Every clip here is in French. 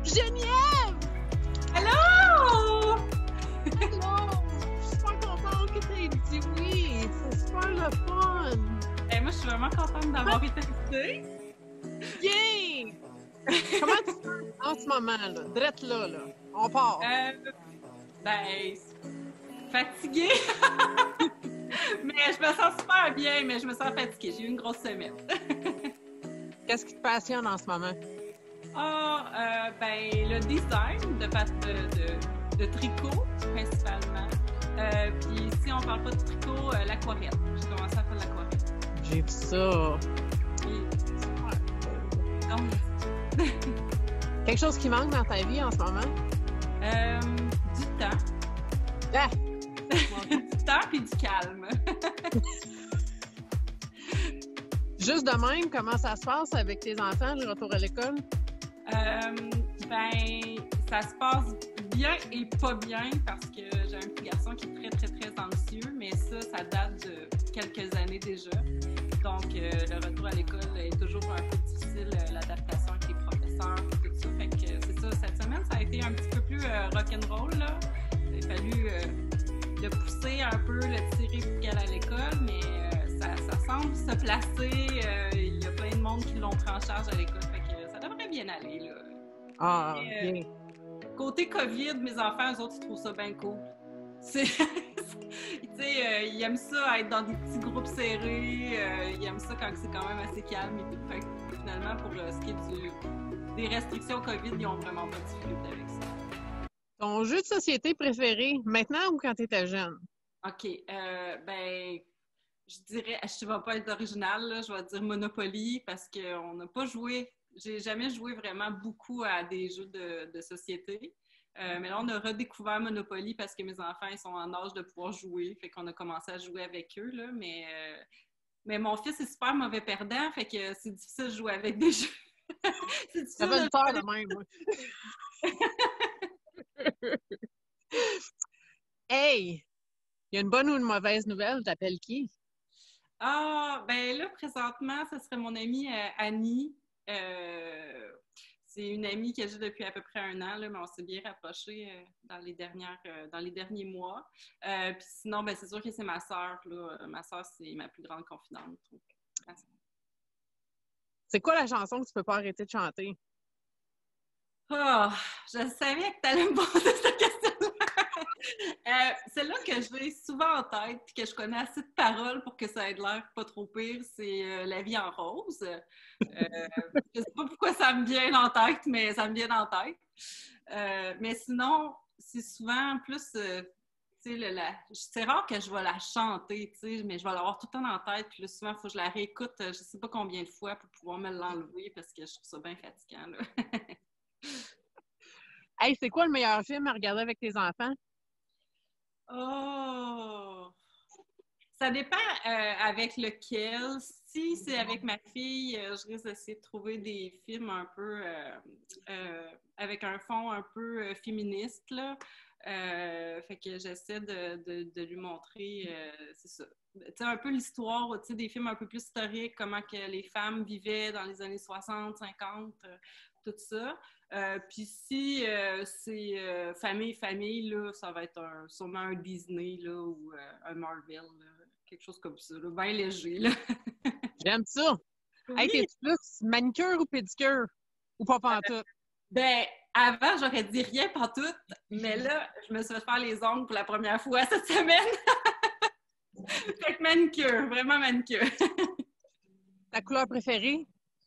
Geneviève! Allô! Allô! Je suis super contente que tu aies dit oui. C'est super le fun. Moi, je suis vraiment contente d'avoir été invitée. Bien! Comment tu te sens en ce moment, là? Drette là. On part. Ben, fatiguée. Mais je me sens super bien, mais je me sens fatiguée. J'ai eu une grosse semaine. Qu'est-ce qui te passionne en ce moment? Ben, le design de tricot, principalement. Puis si on parle pas de tricot, l'aquarelle. J'ai commencé à faire de l'aquarelle. J'ai vu ça. Puis, donc, Quelque chose qui manque dans ta vie en ce moment? du temps. Ah! Du temps puis du calme. Juste de même, comment ça se passe avec tes enfants, le retour à l'école? Ben, ça se passe bien et pas bien parce que j'ai un petit garçon qui est très, très, très anxieux, mais ça date de quelques années déjà. Donc, le retour à l'école est toujours un peu difficile, l'adaptation avec les professeurs et tout ça. Fait que c'est ça, cette semaine, ça a été un petit peu plus rock'n'roll, là. Il a fallu le pousser un peu, le tirer pour qu'elle aille à l'école, mais ça semble se placer. Il y a plein de monde qui l'ont pris en charge à l'école, fait que ça devrait bien aller, là. Ah, Mais, bien. Côté COVID, mes enfants, eux autres, ils trouvent ça bien cool. Tu sais, ils aiment ça être dans des petits groupes serrés. Ils aiment ça quand c'est quand même assez calme et tout. Fait que finalement, pour ce qui est des restrictions COVID, ils ont vraiment pas de difficulté avec ça. Ton jeu de société préféré, maintenant ou quand tu étais jeune? OK. Ben, je dirais, je ne vais pas être originale, là, je vais dire Monopoly parce qu'on n'a pas joué. J'ai jamais joué vraiment beaucoup à des jeux de société. Mais là, on a redécouvert Monopoly parce que mes enfants, ils sont en âge de pouvoir jouer. Fait qu'on a commencé à jouer avec eux, là. Mais mon fils est super mauvais perdant, fait que c'est difficile de jouer avec des jeux. C'est difficile J'avais de le peur de même, moi. Hey! Il y a une bonne ou une mauvaise nouvelle? T'appelles qui? Ben là, présentement, ce serait mon amie Annie. C'est une amie que j'ai depuis à peu près 1 an, là, mais on s'est bien rapprochés dans les derniers mois. Puis sinon, ben, c'est sûr que c'est ma sœur. Ma sœur, c'est ma plus grande confidente. Donc, C'est quoi la chanson que tu peux pas arrêter de chanter? oh, je savais que tu allais me poser cette question-là. Celle-là que j'ai souvent en tête et que je connais assez de paroles pour que ça ait l'air pas trop pire, c'est La vie en rose. Je sais pas pourquoi ça me vient en tête, mais ça me vient en tête. Mais sinon, c'est souvent plus... tu sais, c'est rare que je vais la chanter, tu sais, mais je vais l'avoir tout le temps en tête. Puis là, souvent, il faut que je la réécoute, je sais pas combien de fois pour pouvoir me l'enlever parce que je trouve ça bien fatigant, là. Hey, c'est quoi le meilleur film à regarder avec tes enfants? Oh! Ça dépend avec lequel. Si c'est avec ma fille, je risque d'essayer de trouver des films un peu avec un fond un peu féministe, là. Fait que j'essaie de lui montrer, c'est ça. Tu sais, un peu l'histoire, tu sais, des films un peu plus historiques, comment que les femmes vivaient dans les années 60, 50, tout ça. Puis si c'est famille, là, ça va être sûrement un Disney, là, ou un Marvel, là, quelque chose comme ça, là, bien léger, là. J'aime ça! Oui. Hey, t'es-tu plus manicure ou pédicure? Ou pas pantoute? Ben, avant, j'aurais dit rien pantoute, mais là, je me suis fait faire les ongles pour la première fois cette semaine. Fait que manicure, vraiment manicure. Ta couleur préférée?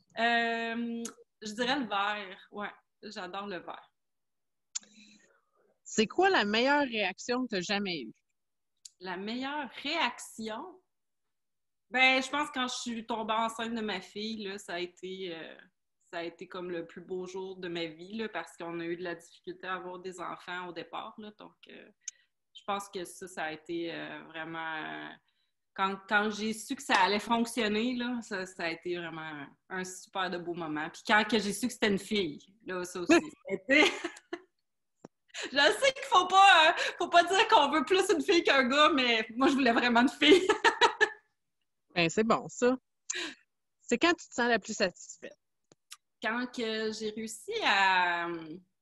Je dirais le vert, ouais. J'adore le vert. C'est quoi la meilleure réaction que tu as jamais eue? La meilleure réaction? Ben, je pense que quand je suis tombée enceinte de ma fille, là, ça a été comme le plus beau jour de ma vie, là, parce qu'on a eu de la difficulté à avoir des enfants au départ, là, donc je pense que ça a été vraiment... Quand j'ai su que ça allait fonctionner, là, ça a été vraiment un super de beau moment. Puis quand que j'ai su que c'était une fille, là, ça aussi, ça a été... Je sais qu'il faut pas dire qu'on veut plus une fille qu'un gars, mais moi, je voulais vraiment une fille. Ben, c'est bon, ça. C'est quand tu te sens la plus satisfaite? Quand que j'ai réussi à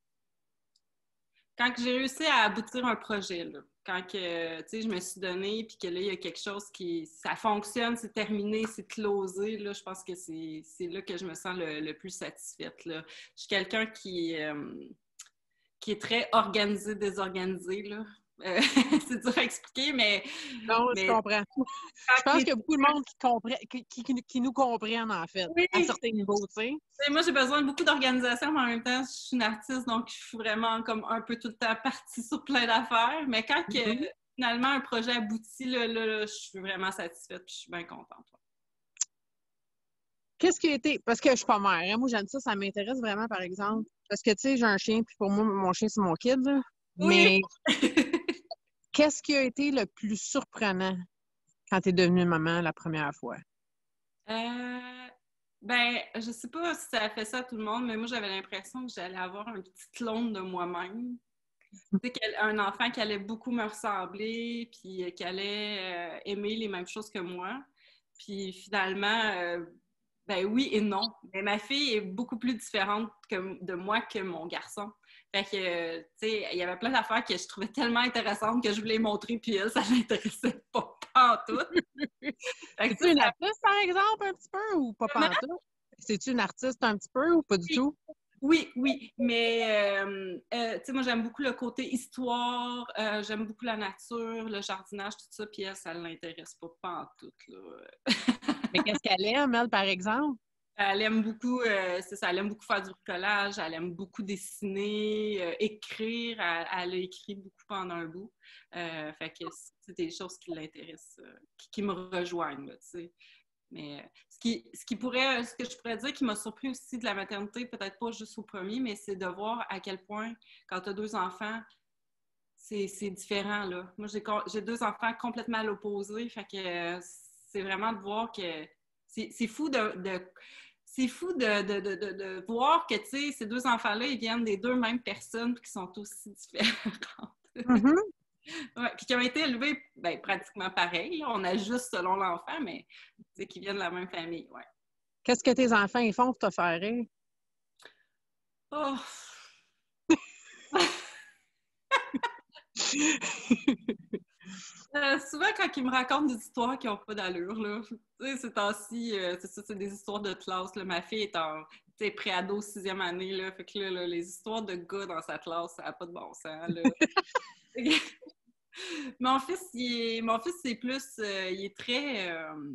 quand j'ai réussi à aboutir un projet, là, quand que, je me suis donnée, puis que là, il y a quelque chose ça fonctionne, c'est terminé, c'est closé, là, je pense que c'est là que je me sens le plus satisfaite, là. Je suis quelqu'un qui est très organisé, désorganisé, là. C'est dur à expliquer, mais Non, je comprends. Je pense qu'il y a beaucoup de monde qui nous comprennent, en fait, oui. à certains niveaux, tu sais. Moi, j'ai besoin de beaucoup d'organisation, mais en même temps, je suis une artiste, donc je suis vraiment comme un peu tout le temps partie sur plein d'affaires. Mais quand finalement un projet aboutit, là, je suis vraiment satisfaite et je suis bien contente. Qu'est-ce qui a été... Parce que je suis pas mère, hein? Moi, j'aime ça m'intéresse vraiment, par exemple. Parce que, tu sais, j'ai un chien, puis pour moi, mon chien, c'est mon kid, là. Oui! Mais qu'est-ce qui a été le plus surprenant quand tu es devenue maman la première fois? Je sais pas si ça a fait ça à tout le monde, mais moi, j'avais l'impression que j'allais avoir un petit clone de moi-même. Tu sais, un enfant qui allait beaucoup me ressembler, puis qui allait aimer les mêmes choses que moi. Puis finalement, oui et non. Mais ma fille est beaucoup plus différente de moi que mon garçon. Fait que, tu sais, il y avait plein d'affaires que je trouvais tellement intéressantes que je voulais montrer, puis elle, ça l'intéressait pas en tout. C'est-tu une artiste, par exemple, un petit peu, ou pas pantoute? C'est-tu une artiste un petit peu, ou pas du tout? Oui, mais tu sais, moi, j'aime beaucoup le côté histoire, j'aime beaucoup la nature, le jardinage, tout ça, puis elle, ça ne l'intéresse pas pantoute, là. Mais qu'est-ce qu'elle aime, elle, par exemple? Elle aime beaucoup, c'est ça, elle aime beaucoup faire du bricolage, elle aime beaucoup dessiner, écrire. Elle a écrit beaucoup pendant un bout. Fait que c'est des choses qui l'intéressent, qui me rejoignent, là, tu sais. Mais ce que je pourrais dire qui m'a surpris aussi de la maternité, peut-être pas juste au premier, mais c'est de voir à quel point, quand tu as 2 enfants, c'est différent, là. Moi, j'ai 2 enfants complètement à l'opposé, fait que c'est vraiment de voir que c'est fou c'est fou de voir que, tu sais, ces 2 enfants-là, ils viennent des 2 mêmes personnes qui sont aussi différentes. Mm-hmm. Ouais, puis qui ont été élevés pratiquement pareil. Là. On ajuste selon l'enfant, mais qui viennent de la même famille. Ouais. Qu'est-ce que tes enfants ils font pour te faire rire? Oh! Souvent, quand ils me racontent des histoires qui n'ont pas d'allure, là, tu sais, ces temps-ci, c'est ça, c'est des histoires de classe. Là. Ma fille est en pré-ado, 6e année, là, fait que là, les histoires de gars dans sa classe, ça n'a pas de bon sens. Là. Mon fils, c'est plus, il est très,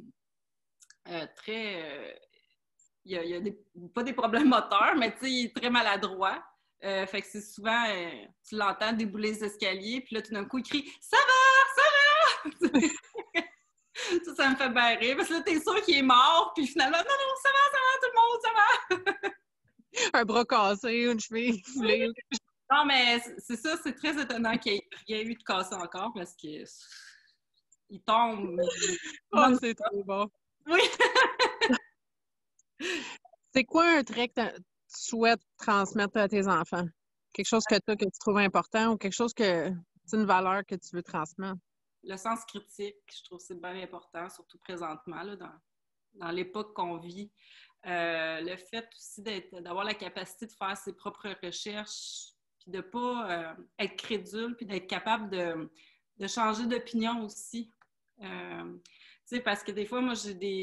il y a pas des problèmes moteurs, mais tu sais, il est très maladroit. Fait que c'est souvent, tu l'entends débouler les escaliers, puis là, tout d'un coup, il crie « Ça va! Ça va! » Ça me fait bien rire, parce que là, t'es sûr qu'il est mort, puis finalement « Non, non, ça va, tout le monde, ça va! » Un bras cassé, une cheville foulée. Non, mais c'est ça, c'est très étonnant qu'il n'y ait rien eu de cassé encore, parce qu'il tombe. Oh, c'est trop bon! Oui! C'est quoi un trait que tu souhaites transmettre à tes enfants? Quelque chose que tu trouves important ou quelque chose que c'est une valeur que tu veux transmettre? Le sens critique, je trouve que c'est bien important, surtout présentement, là, dans l'époque qu'on vit. Le fait aussi d'avoir la capacité de faire ses propres recherches, puis de ne pas être crédule, puis d'être capable de changer d'opinion aussi. Tu sais, parce que des fois, moi,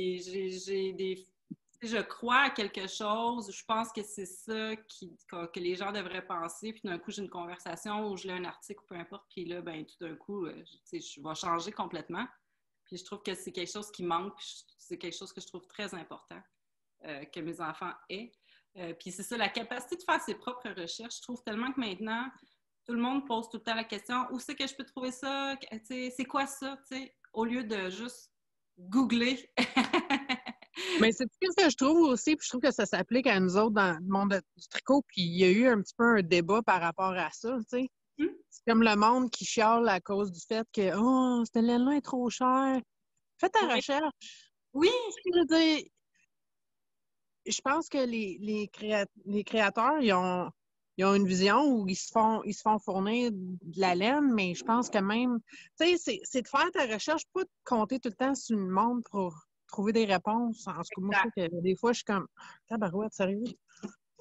je crois à quelque chose, je pense que c'est ça que les gens devraient penser, puis d'un coup, j'ai une conversation ou je lis un article ou peu importe, puis là, tout d'un coup, je vais changer complètement. Puis je trouve que c'est quelque chose qui manque, puis c'est quelque chose que je trouve très important que mes enfants aient. Puis c'est ça, la capacité de faire ses propres recherches. Je trouve tellement que maintenant, tout le monde pose tout le temps la question « Où c'est que je peux trouver ça? C'est quoi ça? » Au lieu de juste googler. Mais c'est ce que je trouve aussi, puis je trouve que ça s'applique à nous autres dans le monde du tricot, puis il y a eu un petit peu un débat par rapport à ça, tu sais. C'est comme le monde qui chiale à cause du fait que « Oh, cette laine-là est trop chère. » Fais ta recherche. Oui! Je veux dire, je pense que les créateurs, ils ont une vision où ils se font fournir de la laine, mais je pense que même, tu sais, c'est de faire ta recherche, pas de compter tout le temps sur le monde pour trouver des réponses. En tout cas, moi, je trouve que des fois, je suis comme, tabarouette, sérieux?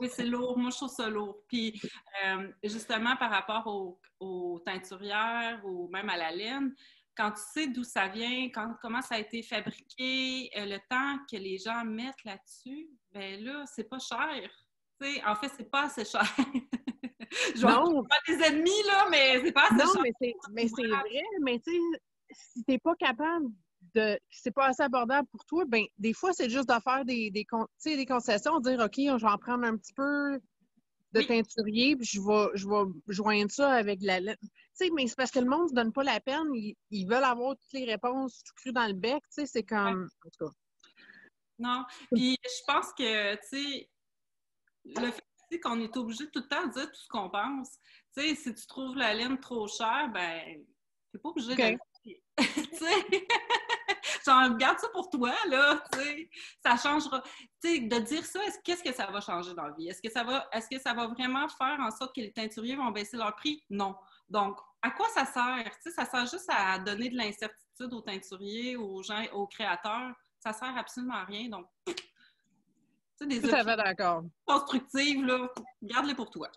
Oui, c'est lourd. Moi, je trouve ça lourd. Puis, justement, par rapport aux teinturières ou même à la laine, quand tu sais d'où ça vient, comment ça a été fabriqué, le temps que les gens mettent là-dessus, ben là, c'est pas cher. T'sais, en fait, c'est pas assez cher. Je vais Non, pas des ennemis, là, mais c'est pas assez non, cher. mais c'est vrai, mais tu sais, si t'es pas capable si c'est pas assez abordable pour toi, ben des fois, c'est juste de faire tu sais, des concessions, dire OK, je vais en prendre un petit peu de Oui, teinturier, puis je vais joindre ça avec la laine. Tu sais, mais c'est parce que le monde ne se donne pas la peine, ils veulent avoir toutes les réponses tout cru dans le bec, tu sais, c'est ouais. comme. En tout cas. Non. Puis, je pense que, tu sais, le fait aussi qu'on est obligé tout le temps de dire tout ce qu'on pense. Tu sais, si tu trouves la laine trop chère, ben, t'es pas obligé de OK. l'acheter. Tu sais, genre, garde ça pour toi, là, tu sais, ça changera. Tu sais, de dire ça, qu'est-ce que ça va changer dans la vie? Est-ce que ça va vraiment faire en sorte que les teinturiers vont baisser leur prix? Non. Donc, à quoi ça sert? Tu sais, ça sert juste à donner de l'incertitude aux teinturiers, aux gens, aux créateurs. Ça sert absolument à rien. Donc, tu sais, des Tout à opinions fait d'accord. constructive, là, garde-les pour toi.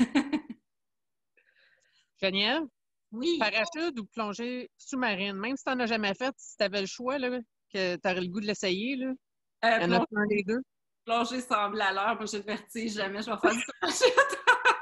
Geneviève, Oui. parachute ou plongée sous-marine, même si tu n'en as jamais fait, si tu avais le choix, là, que tu aurais le goût de l'essayer, là, il y en a Plonger, un des deux. plonger semble à l'heure. Moi, j'ai le vertige. Jamais je vais faire du parachute.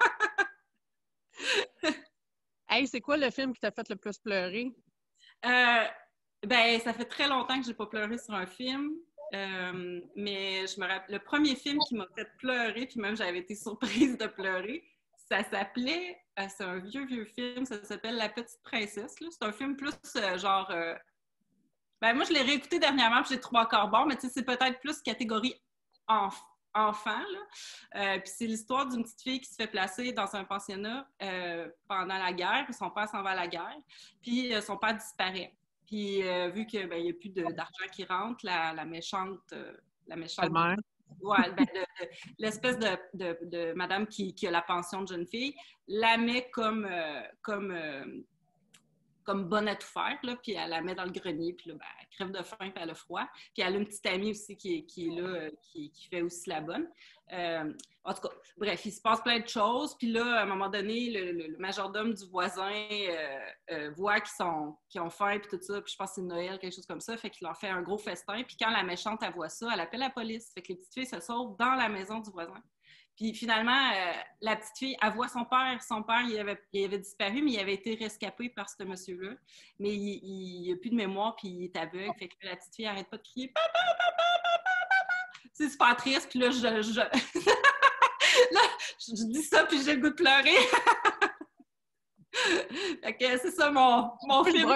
Hey, c'est quoi le film qui t'a fait le plus pleurer? Euh, ben, ça fait très longtemps que j'ai pas pleuré sur un film. Mais je me rappelle, le premier film qui m'a fait pleurer, puis même j'avais été surprise de pleurer, ça s'appelait, c'est un vieux film, ça s'appelle La Petite Princesse. Là. C'est un film plus genre. Ben, moi, je l'ai réécouté dernièrement, puis j'ai trouvé encore bon, mais tu sais, c'est peut-être plus catégorie enfant, là. Puis c'est l'histoire d'une petite fille qui se fait placer dans un pensionnat pendant la guerre, puis son père s'en va à la guerre, puis son père disparaît. Puis vu qu'il n'y a plus d'argent qui rentre, la méchante, Calmer. ouais, ben, l'espèce de madame qui a la pension de jeune fille, la met comme bonne à tout faire, là, puis elle la met dans le grenier, puis là, ben, elle crève de faim, puis elle a froid. Puis elle a une petite amie aussi qui est là, qui fait aussi la bonne. En tout cas, bref, il se passe plein de choses. Puis là, à un moment donné, le majordome du voisin voit qu'ils ont faim, puis tout ça, puis je pense que c'est Noël, quelque chose comme ça, fait qu'il leur fait un gros festin. Puis quand la méchante, elle voit ça, elle appelle la police. Fait que les petites filles se sauvent dans la maison du voisin. Puis finalement, la petite fille, elle voit son père. Son père, il avait disparu, mais il avait été rescapé par ce monsieur-là. Mais il n'a plus de mémoire, puis il est aveugle. Fait que la petite fille n'arrête pas de crier. C'est super triste. Puis là, là, je dis ça, puis j'ai le goût de pleurer. Fait que c'est ça mon film.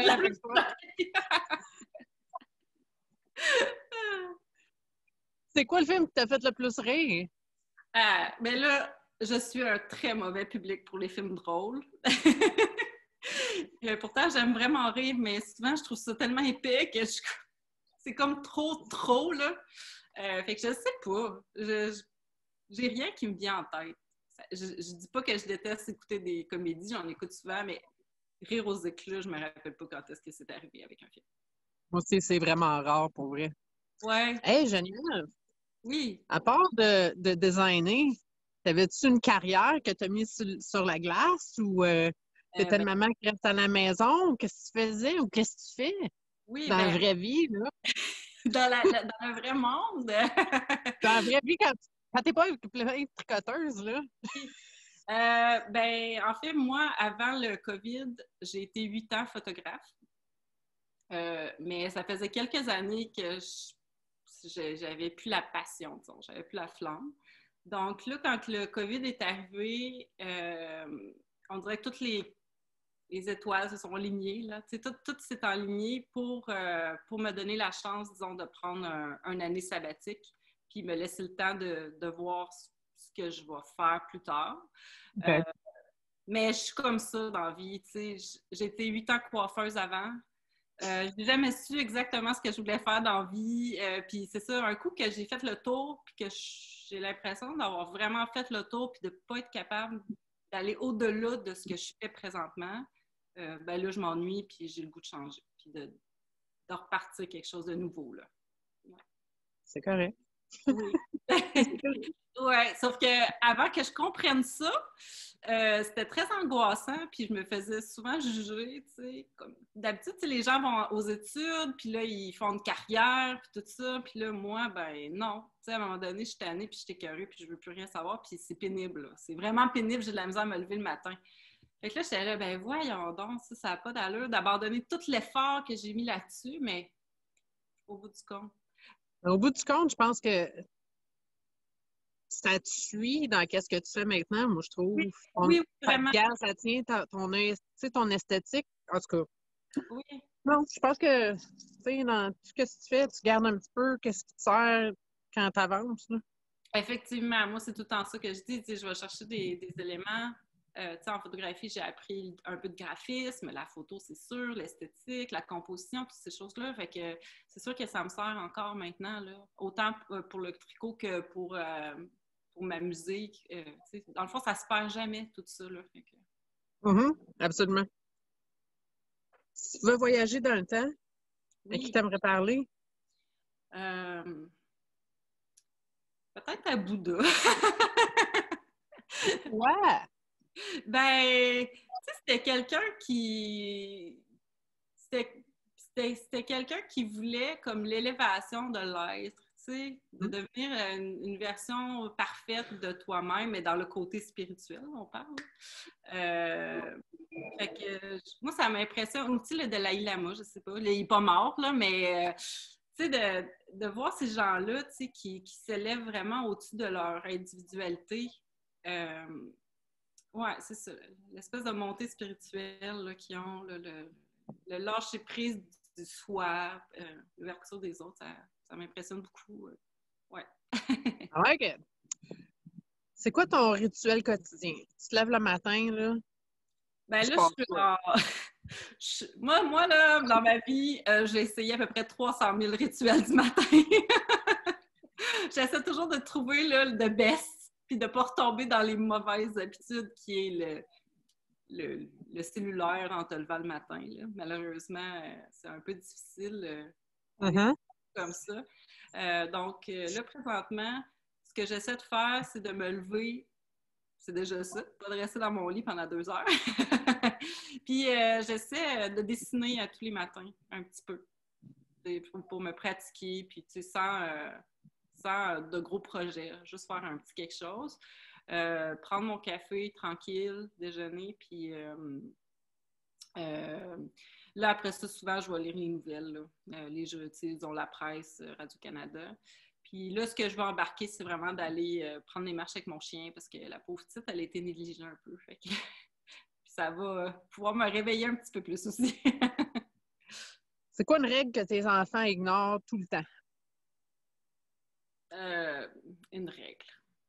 C'est quoi le film qui t'a fait le plus rire? Mais là, je suis un très mauvais public pour les films drôles. Pourtant, j'aime vraiment rire, mais souvent, je trouve ça tellement épais que c'est comme trop, là. Fait que je sais pas. J'ai rien qui me vient en tête. Je dis pas que je déteste écouter des comédies, j'en écoute souvent, mais rire aux éclats, je me rappelle pas quand est-ce que c'est arrivé avec un film. Moi aussi, c'est vraiment rare pour vrai. Ouais, Hey, Geneviève, oui. à part de designer, t'avais-tu une carrière que tu as mise sur la glace ou t'étais une Ben, maman qui reste à la maison? Qu'est-ce que tu faisais ou qu'est-ce que tu fais oui, dans la ben, vraie vie, là? dans le vrai monde. Dans la vraie vie, quand t'es pas plein de tricoteuses, là. Ben, en fait, moi, avant le COVID, j'ai été 8 ans photographe. Mais ça faisait quelques années que j'avais plus la passion, disons, j'avais plus la flamme. Donc là, quand le COVID est arrivé, on dirait que toutes les étoiles se sont alignées, là. Tu sais, tout s'est aligné pour me donner la chance, disons, de prendre un année sabbatique, puis me laisser le temps de voir ce que je vais faire plus tard. OK. Mais je suis comme ça dans la vie, tu sais. J'ai été 8 ans coiffeuse avant. Je n'ai jamais su exactement ce que je voulais faire dans la vie. Puis c'est ça, un coup que j'ai fait le tour, puis que j'ai l'impression d'avoir vraiment fait le tour, puis de ne pas être capable d'aller au-delà de ce que je fais présentement, ben là, je m'ennuie, puis j'ai le goût de changer, puis de repartir quelque chose de nouveau, là. Ouais. C'est correct. Oui. Ouais, sauf que avant que je comprenne ça, c'était très angoissant, puis je me faisais souvent juger, tu sais. D'habitude, les gens vont aux études, puis là, ils font une carrière, puis tout ça, puis là, moi, ben non. Tu sais, à un moment donné, je suis tannée, puis je suis écœurée, puis je veux plus rien savoir, puis c'est pénible, là. C'est vraiment pénible, j'ai de la misère à me lever le matin. Fait que là, j'étais là, ben voyons donc, ça n'a pas d'allure d'abandonner tout l'effort que j'ai mis là-dessus, mais au bout du compte. Au bout du compte, je pense que ça te suit dans qu'est-ce que tu fais maintenant, moi, je trouve. Oui, vraiment. Ça tient ton esthétique, en tout cas. Oui. Non, je pense que, tu sais, dans tout ce que tu fais, tu gardes un petit peu qu'est-ce qui te sert quand tu avances, là. Effectivement, moi, c'est tout le temps ça que je dis. Je vais chercher des éléments. En photographie, j'ai appris un peu de graphisme, la photo, c'est sûr, l'esthétique, la composition, toutes ces choses-là. Fait que c'est sûr que ça me sert encore maintenant, là. Autant pour le tricot que pour ma musique. Dans le fond, ça se perd jamais, tout ça, là. Fait que... Absolument. Si tu veux voyager dans le temps, à qui t'aimerais parler? Peut-être à Bouddha. Ouais! Ben, tu sais, c'était quelqu'un qui... C'était quelqu'un qui voulait comme l'élévation de l'être, tu sais, de devenir une version parfaite de toi-même, mais dans le côté spirituel, on parle. Fait que, moi, ça m'impressionne. Aussi le Dalai Lama, je sais pas, il n'est pas mort, là, mais... tu sais, de voir ces gens-là, tu sais, qui s'élèvent vraiment au-dessus de leur individualité. Ouais, c'est ça. L'espèce de montée spirituelle là, qu'ils ont, là, le lâcher-prise du soi, l'ouverture des autres, ça m'impressionne beaucoup. Ouais. Ouais, c'est quoi ton rituel quotidien? Tu te lèves le matin, là? Ben là, moi, là, dans ma vie, j'ai essayé à peu près 300 000 rituels du matin. J'essaie toujours de trouver là, le best, puis de ne pas retomber dans les mauvaises habitudes qui est le cellulaire en te levant le matin. Là. Malheureusement, c'est un peu difficile comme ça. Donc, là, présentement, ce que j'essaie de faire, c'est de me lever. C'est déjà ça, pas de rester dans mon lit pendant 2 heures. Puis, j'essaie de dessiner à tous les matins, un petit peu, pour me pratiquer, puis tu sais, sans de gros projets, juste faire un petit quelque chose. Prendre mon café tranquille, déjeuner, puis là, après ça, souvent, je vais lire les nouvelles, les jeux, disons, la presse, Radio-Canada. Puis là, ce que je vais embarquer, c'est vraiment d'aller prendre des marches avec mon chien parce que la pauvre petite, elle a été négligée un peu. Fait que... puis ça va pouvoir me réveiller un petit peu plus aussi. C'est quoi une règle que tes enfants ignorent tout le temps? Une règle.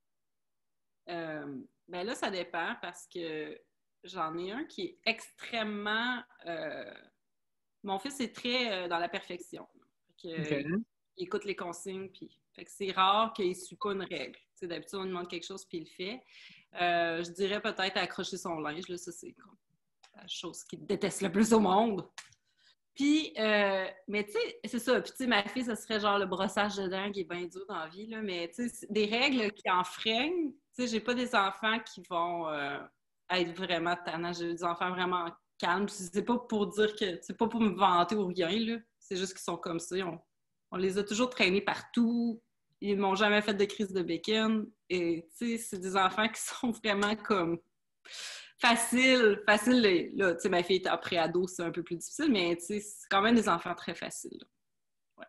Ben là, ça dépend parce que j'en ai un qui est extrêmement... Mon fils est très dans la perfection. Il écoute les consignes, puis... Fait que c'est rare qu'il ne suit pas une règle. T'sais, d'habitude, on lui demande quelque chose, puis il le fait. Je dirais peut-être accrocher son linge. Là, ça, c'est comme la chose qu'il déteste le plus au monde. Puis, mais tu sais, c'est ça. Puis, tu sais, ma fille, ça serait genre le brossage de dents qui est bien dur dans la vie, là. Mais, tu sais, des règles qui enfreignent. Tu sais, j'ai pas des enfants qui vont être vraiment tannants. J'ai des enfants vraiment calmes. C'est pas pour dire que... C'est pas pour me vanter ou rien, là. C'est juste qu'ils sont comme ça. On les a toujours traînés partout. Ils m'ont jamais fait de crise de bacon. Et, tu sais, c'est des enfants qui sont vraiment comme... facile, là, tu sais, ma fille est après ado, c'est un peu plus difficile, mais tu sais, c'est quand même des enfants très faciles. Ouais.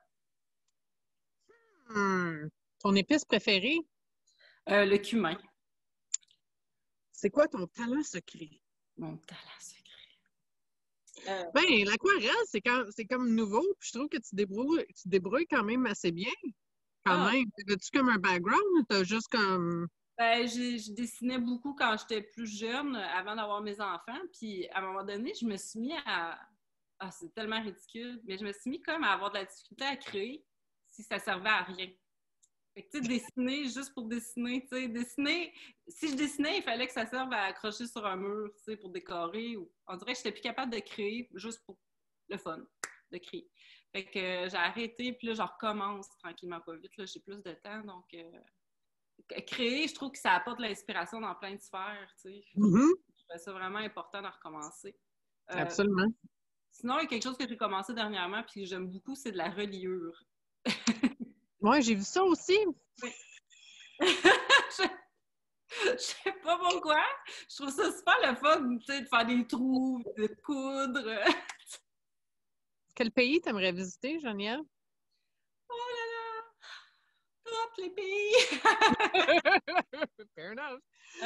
Ton épice préférée? Le cumin. C'est quoi ton talent secret? Mon talent secret. Ben, l'aquarelle, c'est comme nouveau, puis je trouve que tu débrouilles quand même assez bien. Quand même. As-tu comme un background ou t'as juste comme... Ben, je dessinais beaucoup quand j'étais plus jeune, avant d'avoir mes enfants. Puis, à un moment donné, je me suis mis à... Ah, c'est tellement ridicule. Mais je me suis mis comme à avoir de la difficulté à créer si ça servait à rien. Fait que, tu sais, dessiner juste pour dessiner, tu sais, dessiner... Si je dessinais, il fallait que ça serve à accrocher sur un mur, tu sais, pour décorer. On dirait que je n'étais plus capable de créer juste pour le fun. de créer. Fait que j'ai arrêté, puis là, je recommence tranquillement, pas vite. Là, j'ai plus de temps, donc créer, je trouve que ça apporte de l'inspiration dans plein de sphères, tu sais. Mm-hmm. Je trouve ça vraiment important de recommencer. Absolument. Sinon, il y a quelque chose que j'ai commencé dernièrement, puis que j'aime beaucoup, c'est de la reliure. Oui, j'ai vu ça aussi. Oui. Je sais pas pourquoi. Je trouve ça super le fun, tu sais, de faire des trous, de coudre. Quel pays t'aimerais visiter, Geneviève? Oh là là! Tous les pays! Fair enough.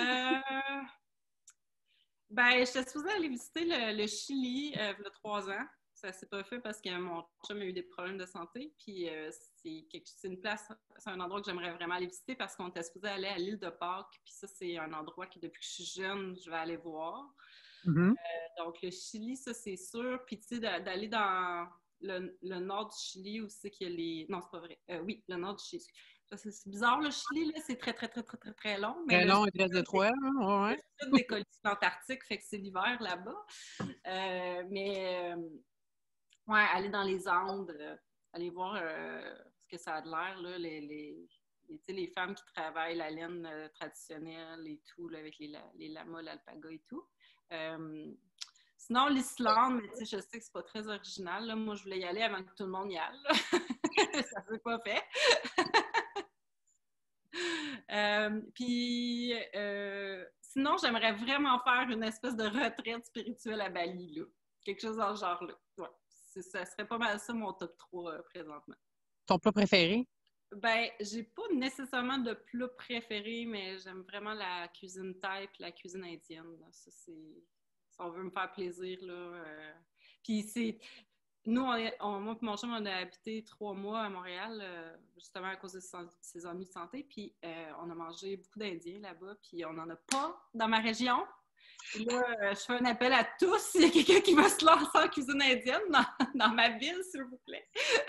Ben, j'étais supposée aller visiter le Chili il y a 3 ans. Ça s'est pas fait parce que mon chum a eu des problèmes de santé. Puis c'est une place, c'est un endroit que j'aimerais vraiment aller visiter parce qu'on était supposé aller à l'île de Pâques. Puis ça, c'est un endroit que depuis que je suis jeune, je vais aller voir. Mm-hmm. Donc, le Chili, ça, c'est sûr. Puis, tu sais, d'aller dans le nord du Chili où c'est qu'il y a les... Non, c'est pas vrai. Oui, le nord du Chili. C'est bizarre, le Chili, là, c'est très, très, très, très, très, très long. Mais Très long et très étroit, le ouais. sud des collines antarctiques, fait que c'est l'hiver là-bas. Ouais, aller dans les Andes, aller voir ce que ça a de l'air, là, les femmes qui travaillent la laine traditionnelle et tout, là, avec les lamas, l'alpaga et tout. Sinon, l'Islande, mais je sais que c'est pas très original. Là. Moi, je voulais y aller avant que tout le monde y aille. Ça s'est pas fait. Sinon, j'aimerais vraiment faire une espèce de retraite spirituelle à Bali, là. Quelque chose dans ce genre-là. Ouais. Ça serait pas mal ça, mon top 3 présentement. Ton plat préféré? Ben, j'ai pas nécessairement de plat préféré, mais j'aime vraiment la cuisine thaï et la cuisine indienne. Là. Ça, c'est... Si on veut me faire plaisir, là... Puis c'est... Nous, moi et mon chum, on a habité 3 mois à Montréal, justement à cause de ses ennuis de santé. Puis on a mangé beaucoup d'Indiens là-bas, puis on n'en a pas dans ma région. Et là, je fais un appel à tous. S'il y a quelqu'un qui veut se lancer en cuisine indienne dans ma ville, s'il vous plaît.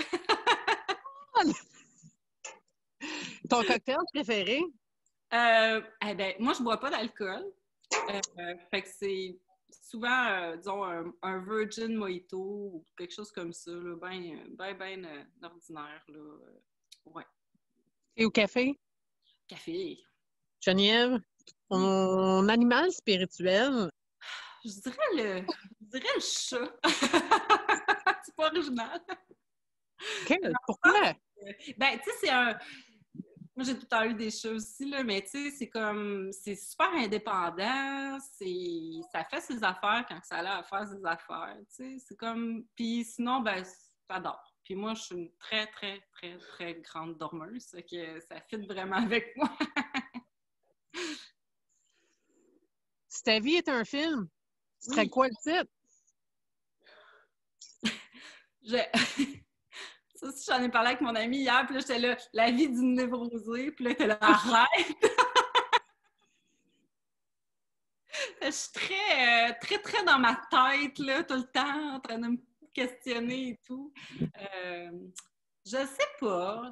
Ton cocktail préféré? Eh ben, moi, je bois pas d'alcool. Fait que c'est souvent, disons, un virgin mojito ou quelque chose comme ça, bien ordinaire. Là. Ouais. Et au café? Café. Geneviève, ton animal spirituel? Je dirais le chat. C'est pas original. OK. Pourquoi? Ben, tu sais, c'est un... Moi, j'ai tout le temps eu des chats aussi, là, mais tu sais, c'est super indépendant, ça fait ses affaires quand ça a l'air à faire ses affaires, tu sais, c'est comme... Puis sinon, ben, j'adore. Puis moi, je suis une très, très, très, très grande dormeuse, fait que ça fit vraiment avec moi. Si ta vie était un film, ce serait quoi le titre? Ça aussi, j'en ai parlé avec mon ami hier, puis là, j'étais là, la vie d'une névrosée, puis là, t'es là, arrête! Je suis très, très, très dans ma tête, là, tout le temps, en train de me questionner et tout. Je sais pas.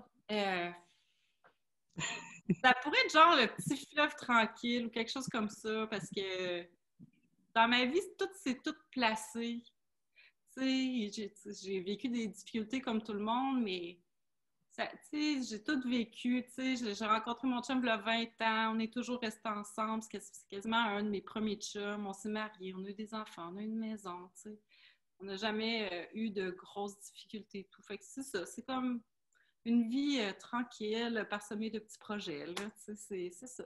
Ça pourrait être genre le petit fleuve tranquille ou quelque chose comme ça, parce que dans ma vie, c'est tout placé. Tu sais, j'ai vécu des difficultés comme tout le monde, mais j'ai tout vécu. J'ai rencontré mon chum il y a 20 ans, on est toujours restés ensemble. C'est quasiment un de mes premiers chums. On s'est mariés, on a eu des enfants, on a eu une maison. T'sais. On n'a jamais eu de grosses difficultés et tout. Fait que c'est ça, c'est comme une vie tranquille, parsemée de petits projets. Là. C'est ça.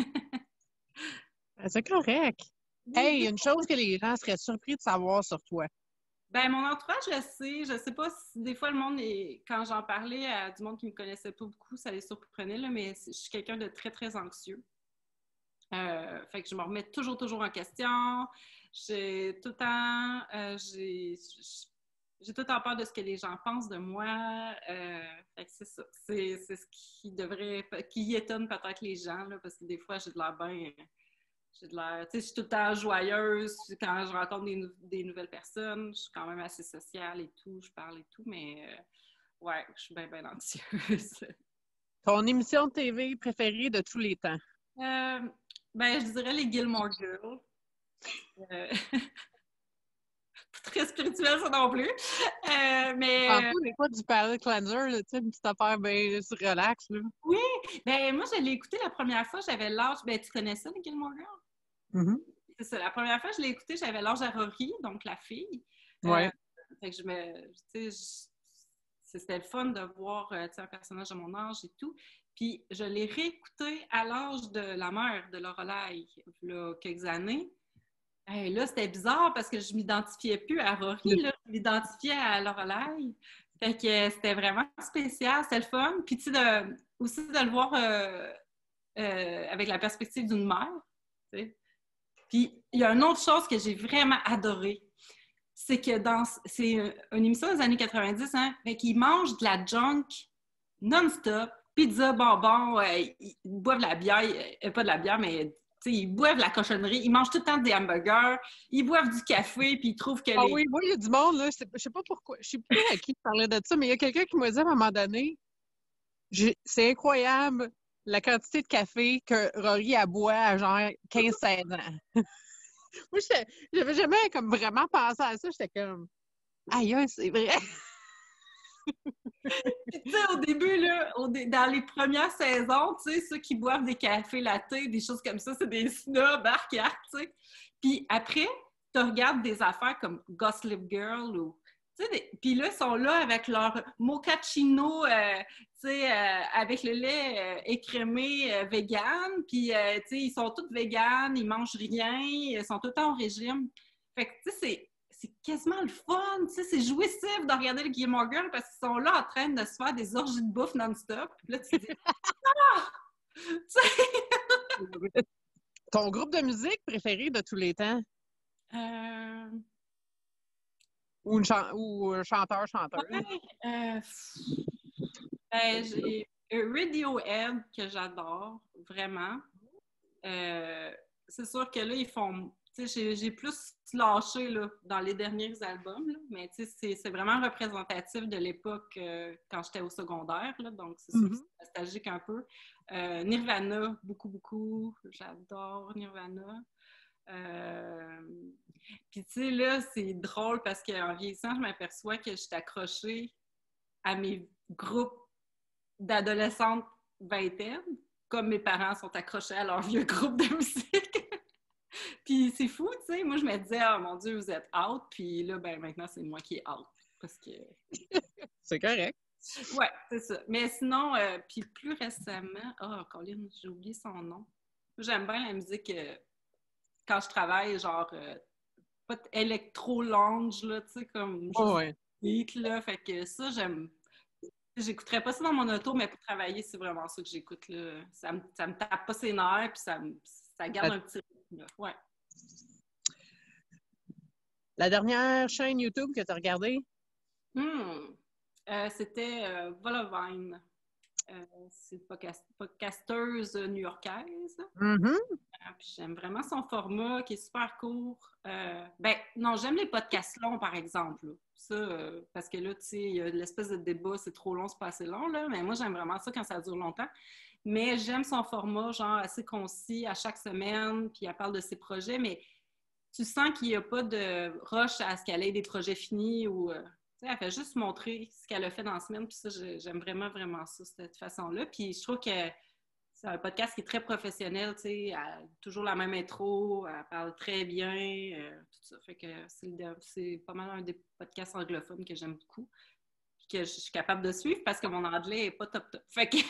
C'est correct. Hey, une chose que les gens seraient surpris de savoir sur toi. Ben, mon entourage le sait. Je sais pas si des fois le monde, quand j'en parlais à du monde qui me connaissait pas beaucoup, ça les surprenait, là, mais je suis quelqu'un de très, très anxieux. Fait que je me remets toujours en question. J'ai tout le temps, j'ai tout le temps peur de ce que les gens pensent de moi. Fait que c'est ça. C'est ce qui étonne peut-être les gens, là, parce que des fois, j'ai de l'air bien... Tu sais, je suis tout le temps joyeuse quand je rencontre des nouvelles personnes. Je suis quand même assez sociale et tout, je parle et tout, mais ouais, je suis bien, bien anxieuse. Ton émission de TV préférée de tous les temps? Ben, je dirais les Gilmore Girls. très spirituel, ça non plus. Mais... En plus, des fois, du palate cleanser, là, tu sais, une petite affaire bien relax, là. Oui! Ben moi, je l'ai écouté la première fois, j'avais l'âge... Ben, tu connais ça, les Gilmore Girls? Mm-hmm. C'est ça. La première fois que je l'ai écouté, j'avais l'âge à Rory, donc la fille. Ouais. Fait que c'était le fun de voir un personnage de mon âge et tout. Puis je l'ai réécouté à l'âge de la mère de Lorelai, il y a quelques années. Et là, c'était bizarre parce que je ne m'identifiais plus à Rory, là, je m'identifiais à Lorelai. Fait que c'était vraiment spécial, c'était le fun. Puis tu sais, aussi de le voir avec la perspective d'une mère. T'sais. Puis il y a une autre chose que j'ai vraiment adorée. C'est que c'est une émission des années 90, hein, fait qu'ils mangent de la junk non-stop, pizza, bonbons, ils boivent de la bière, pas de la bière, mais ils boivent de la cochonnerie, ils mangent tout le temps des hamburgers, ils boivent du café, puis ils trouvent que Oui, il y a du monde, là, je sais pas pourquoi, je sais plus à qui parlait de ça, mais il y a quelqu'un qui m'a dit à un moment donné, c'est incroyable la quantité de café que Rory a boit à genre 15-16 ans. Moi, j'avais jamais comme vraiment pensé à ça. J'étais comme, aïe, c'est vrai. Puis, tu sais, au début, là, dans les premières saisons, tu sais, ceux qui boivent des cafés latte, des choses comme ça, c'est des snobs, arc, tu sais. Puis après, tu regardes des affaires comme Gossip Girl ou... Puis là, ils sont là avec leur mochaccino, tu sais, avec le lait écrémé vegan. Puis, tu sais, ils sont tous véganes, ils mangent rien, ils sont tout le temps au régime. Fait que, tu sais, c'est quasiment le fun, tu sais, c'est jouissif de regarder les Gilmore Girls parce qu'ils sont là en train de se faire des orgies de bouffe non-stop. Puis là, tu te dis, ah! Tu sais... Ton groupe de musique préféré de tous les temps? Ou un chanteur, chanteuse? Ouais, j'ai Radiohead que j'adore, vraiment. C'est sûr que là, ils font... Tu sais, j'ai plus lâché là, dans les derniers albums, là, mais tu sais, c'est vraiment représentatif de l'époque quand j'étais au secondaire, là, donc c'est sûr que c'est nostalgique un peu. Nirvana, beaucoup, beaucoup. J'adore Nirvana. Puis tu sais, là, c'est drôle parce qu'en vieillissant, je m'aperçois que je suis accrochée à mes groupes d'adolescentes vingtaines, comme mes parents sont accrochés à leur vieux groupe de musique. Puis c'est fou, tu sais. Moi, je me disais, oh mon Dieu, vous êtes out. Puis là, ben maintenant, c'est moi qui est out. Parce que... C'est correct. Ouais, c'est ça. Mais sinon, puis plus récemment... Oh, Colin, j'ai oublié son nom. J'aime bien la musique quand je travaille, genre, pas électro-lounge, là, tu sais, comme juste beat, là. Fait que ça, j'aime... J'écouterais pas ça dans mon auto, mais pour travailler, c'est vraiment ça que j'écoute, là. Ça me tape pas ses nerfs, puis ça garde un petit rythme, là. Ouais. La dernière chaîne YouTube que tu as regardée? C'était Volovine. C'est une podcasteuse new-yorkaise. Puis j'aime vraiment son format qui est super court. Non, j'aime les podcasts longs, par exemple. Là. Ça, parce que là, tu sais, il y a l'espèce de débat, c'est trop long, c'est pas assez long, là. Mais moi, j'aime vraiment ça quand ça dure longtemps. Mais j'aime son format, genre, assez concis à chaque semaine, puis elle parle de ses projets, mais tu sens qu'il n'y a pas de rush à ce qu'elle ait des projets finis ou... elle fait juste montrer ce qu'elle a fait dans la semaine, puis ça, j'aime vraiment, vraiment ça, cette façon-là. Puis je trouve que c'est un podcast qui est très professionnel, tu sais, elle a toujours la même intro, elle parle très bien, tout ça. Fait que c'est pas mal un des podcasts anglophones que j'aime beaucoup, puis que je suis capable de suivre parce que mon anglais est pas top. Fait que...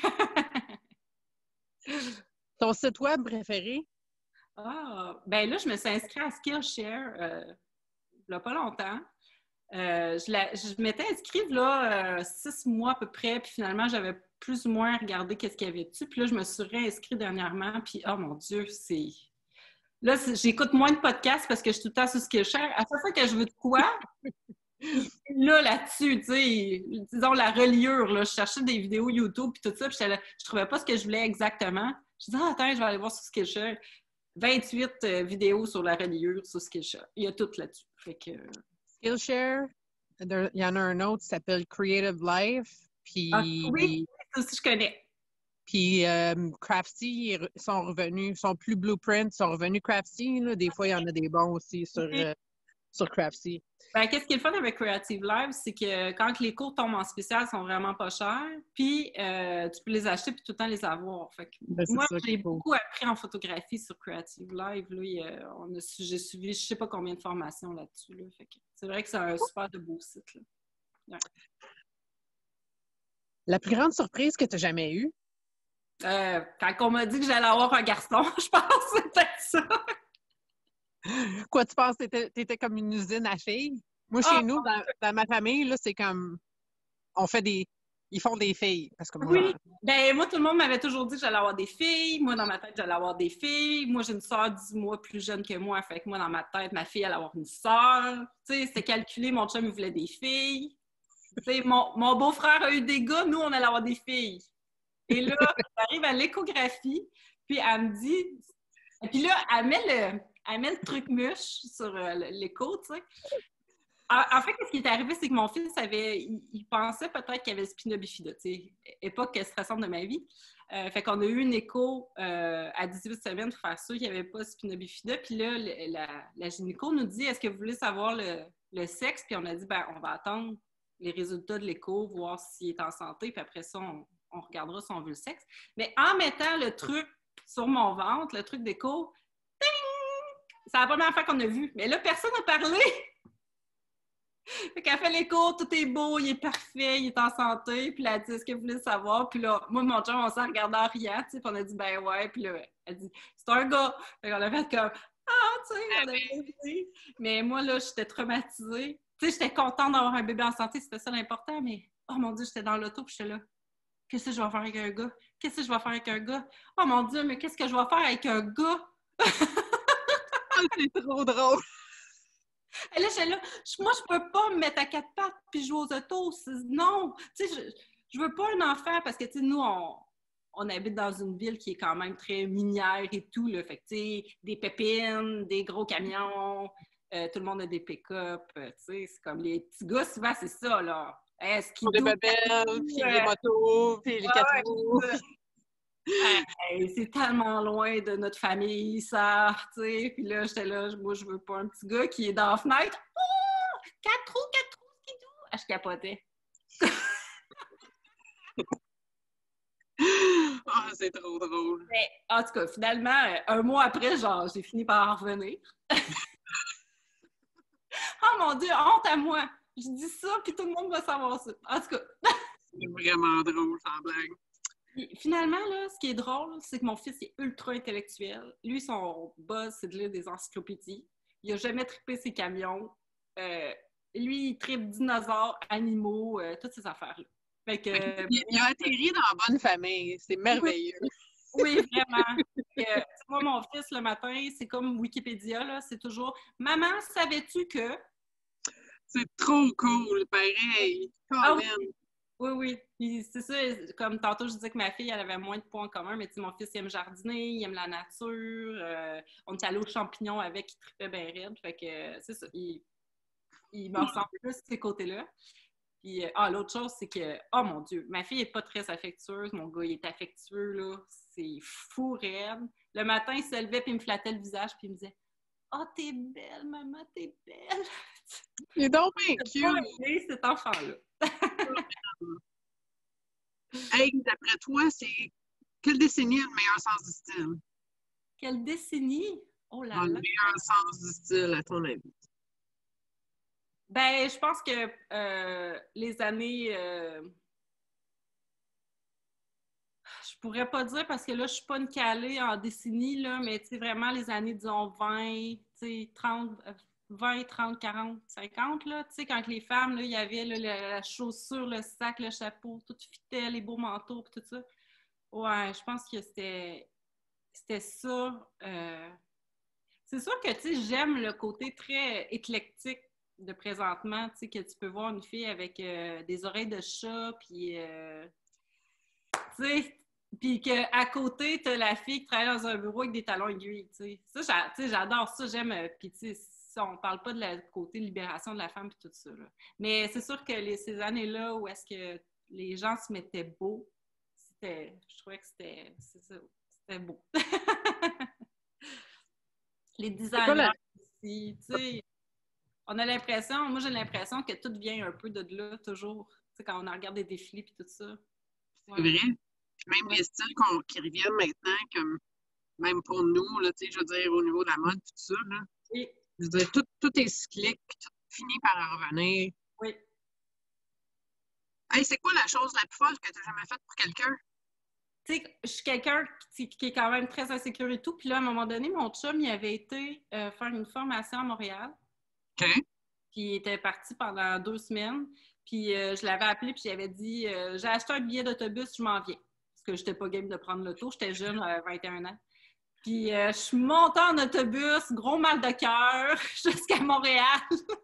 Ton site web préféré? Ben là, je me suis inscrite à Skillshare il n'y a pas longtemps. Je m'étais inscrite là 6 mois à peu près, puis finalement, j'avais plus ou moins regardé qu'est-ce qu'il y avait dessus. Puis là, je me suis réinscrite dernièrement, puis oh mon Dieu, c'est... Là, j'écoute moins de podcasts parce que je suis tout le temps sur Skillshare. À chaque fois que je veux de quoi, là-dessus, tu sais, disons la reliure, là, je cherchais des vidéos YouTube puis tout ça, puis je trouvais pas ce que je voulais exactement. Je disais, attends, je vais aller voir sur Skillshare. 28 vidéos sur la reliure sur Skillshare. Il y a tout là-dessus. Fait que... Skillshare, il y en a un autre qui s'appelle Creative Life. Puis, oui, ça aussi je connais. Puis Craftsy sont revenus, sont plus Blueprint, sont revenus Craftsy. Là. Des fois, il y en a des bons aussi sur sur Craftsy. Ben, qu'est-ce qui est le fun avec Creative Live, c'est que quand les cours tombent en spécial, ils sont vraiment pas chers, puis tu peux les acheter puis tout le temps les avoir. Fait que moi, j'ai beaucoup appris en photographie sur Creative Live. Là, j'ai suivi je sais pas combien de formations là-dessus. Là. Fait que c'est vrai que c'est un super de beau site. Là. Ouais. La plus grande surprise que tu as jamais eue? Quand on m'a dit que j'allais avoir un garçon, je pense que c'était ça. Quoi, tu penses que t'étais comme une usine à filles? Moi, chez nous, dans ma famille, là, c'est comme ils font des filles. Parce que moi, oui, ben moi, tout le monde m'avait toujours dit que j'allais avoir des filles. Moi, dans ma tête, j'allais avoir des filles. Moi, j'ai une sœur 10 mois plus jeune que moi. Fait que moi, dans ma tête, ma fille allait avoir une sœur. Tu sais, c'était calculé, mon chum, il voulait des filles. Tu sais, mon beau-frère a eu des gars, nous, on allait avoir des filles. Et là, j'arrive à l'échographie, puis elle me dit... Et puis là, elle met le truc mûche sur l'écho, tu sais. En fait, ce qui est arrivé, c'est que mon fils il pensait peut-être qu'il avait le spina bifida, tu sais, époque stressante de ma vie. Fait qu'on a eu une écho à 18 semaines pour faire sûr qu'il n'y avait pas spina bifida. Puis là, la gynéco nous dit, est-ce que vous voulez savoir le sexe? Puis on a dit, ben, on va attendre les résultats de l'écho, voir s'il est en santé, puis après ça, on regardera si on veut le sexe. Mais en mettant le truc sur mon ventre, le truc d'écho, c'est la première fois qu'on a vu. Mais là, personne n'a parlé. Fait qu'elle fait l'écho, tout est beau, il est parfait, il est en santé. Puis là, elle dit, est-ce que vous voulez savoir? Puis là, moi, mon chum, on s'est regardé en riant, tu sais, puis on a dit, ben ouais. Puis là, elle dit, c'est un gars. Fait qu'on a fait comme, tu sais, on avait dit. Mais moi, là, j'étais traumatisée. Tu sais, j'étais contente d'avoir un bébé en santé, c'était ça l'important, mais, oh mon Dieu, j'étais dans l'auto, puis j'étais là. Qu'est-ce que je vais faire avec un gars? Qu'est-ce que je vais faire avec un gars? Oh mon Dieu, mais qu'est-ce que je vais faire avec un gars? C'est trop drôle! Et là, moi, je peux pas me mettre à quatre pattes puis jouer aux autos. Non! Tu sais, je veux pas un enfant parce que, tu sais, nous, on habite dans une ville qui est quand même très minière et tout, là. Fait que, tu sais, des pépines, des gros camions, tout le monde a des pick-up, tu sais, c'est comme les petits gars, souvent, c'est ça, là. Des bébelles, puis les motos, puis les 4 roues. Hey, c'est tellement loin de notre famille, ça, tu sais. Puis là, j'étais là, moi, je veux pas un petit gars qui est dans la fenêtre. Oh! 4 roues, skidou! Ah, je capotais. Ah, c'est trop drôle. Mais, en tout cas, finalement, un mois après, genre, j'ai fini par en revenir. Oh mon Dieu, honte à moi! Je dis ça, puis tout le monde va savoir ça. En tout cas. C'est vraiment drôle, sans blague. Finalement, là, ce qui est drôle, c'est que mon fils est ultra intellectuel. Lui, son buzz, c'est de lire des encyclopédies. Il n'a jamais trippé ses camions. Lui, il trippe dinosaures, animaux, toutes ces affaires-là. Fait que, il a atterri dans la bonne famille. C'est merveilleux. Oui, vraiment. Moi, mon fils, le matin, c'est comme Wikipédia, là, c'est toujours « Maman, savais-tu que... » C'est trop cool, pareil. Ah, oui. Puis c'est ça, comme tantôt, je disais que ma fille, elle avait moins de points en commun, mais mon fils, il aime jardiner, il aime la nature. On est allé aux champignons avec, il trippait bien raide. Fait que c'est ça, il me ressemble plus de ces côtés-là. Puis, l'autre chose, c'est que, oh mon Dieu, ma fille n'est pas très affectueuse, mon gars, il est affectueux, là, c'est fou raide. Le matin, il se levait, puis il me flattait le visage, puis il me disait « Oh, t'es belle, maman, t'es belle! » Il est donc bien cute! Cet enfant-là. Hey, d'après toi, c'est quelle décennie a le meilleur sens du style? Quelle décennie? Oh là là! Le meilleur sens du style, à ton avis? Ben, je pense que les années... je pourrais pas dire parce que là, je suis pas une calée en décennie, là, mais tu sais, vraiment les années, disons, 20, tu sais, 30, 20, 30, 40, 50, là, tu sais, quand les femmes, là, il y avait là, la chaussure, le sac, le chapeau, tout fitait, les beaux manteaux, tout ça. Ouais, je pense que c'était ça. C'est sûr que, tu sais, j'aime le côté très éclectique de présentement, tu sais, que tu peux voir une fille avec des oreilles de chat, puis, tu sais, puis qu'à côté, t'as la fille qui travaille dans un bureau avec des talons aiguilles, tu sais. Ça, j'adore ça, j'aime, puis tu sais, on parle pas de la côté libération de la femme puis tout ça, là. Mais c'est sûr que ces années-là où est-ce que les gens se mettaient beaux, je trouvais que c'était beau. Les designers aussi, tu sais. On a l'impression, moi j'ai l'impression que tout vient un peu de là, toujours. Tu sais, quand on regarde des défilés et tout ça. C'est vrai. Puis même les styles qui reviennent maintenant, comme même pour nous, là, tu sais, je veux dire, au niveau de la mode et tout ça, là. Oui. Je veux dire, tout est cyclique, puis tout finit par revenir. Oui. Hey, c'est quoi la chose la plus folle que tu as jamais faite pour quelqu'un? Tu sais, je suis quelqu'un qui est quand même très insécure et tout. Puis là, à un moment donné, mon chum, il avait été faire une formation à Montréal. OK. Puis il était parti pendant 2 semaines. Puis je l'avais appelé, puis j'avais dit j'ai acheté un billet d'autobus, je m'en viens. Parce que je n'étais pas game de prendre l'auto, j'étais jeune, 21 ans. Puis je suis montée en autobus, gros mal de cœur, jusqu'à Montréal.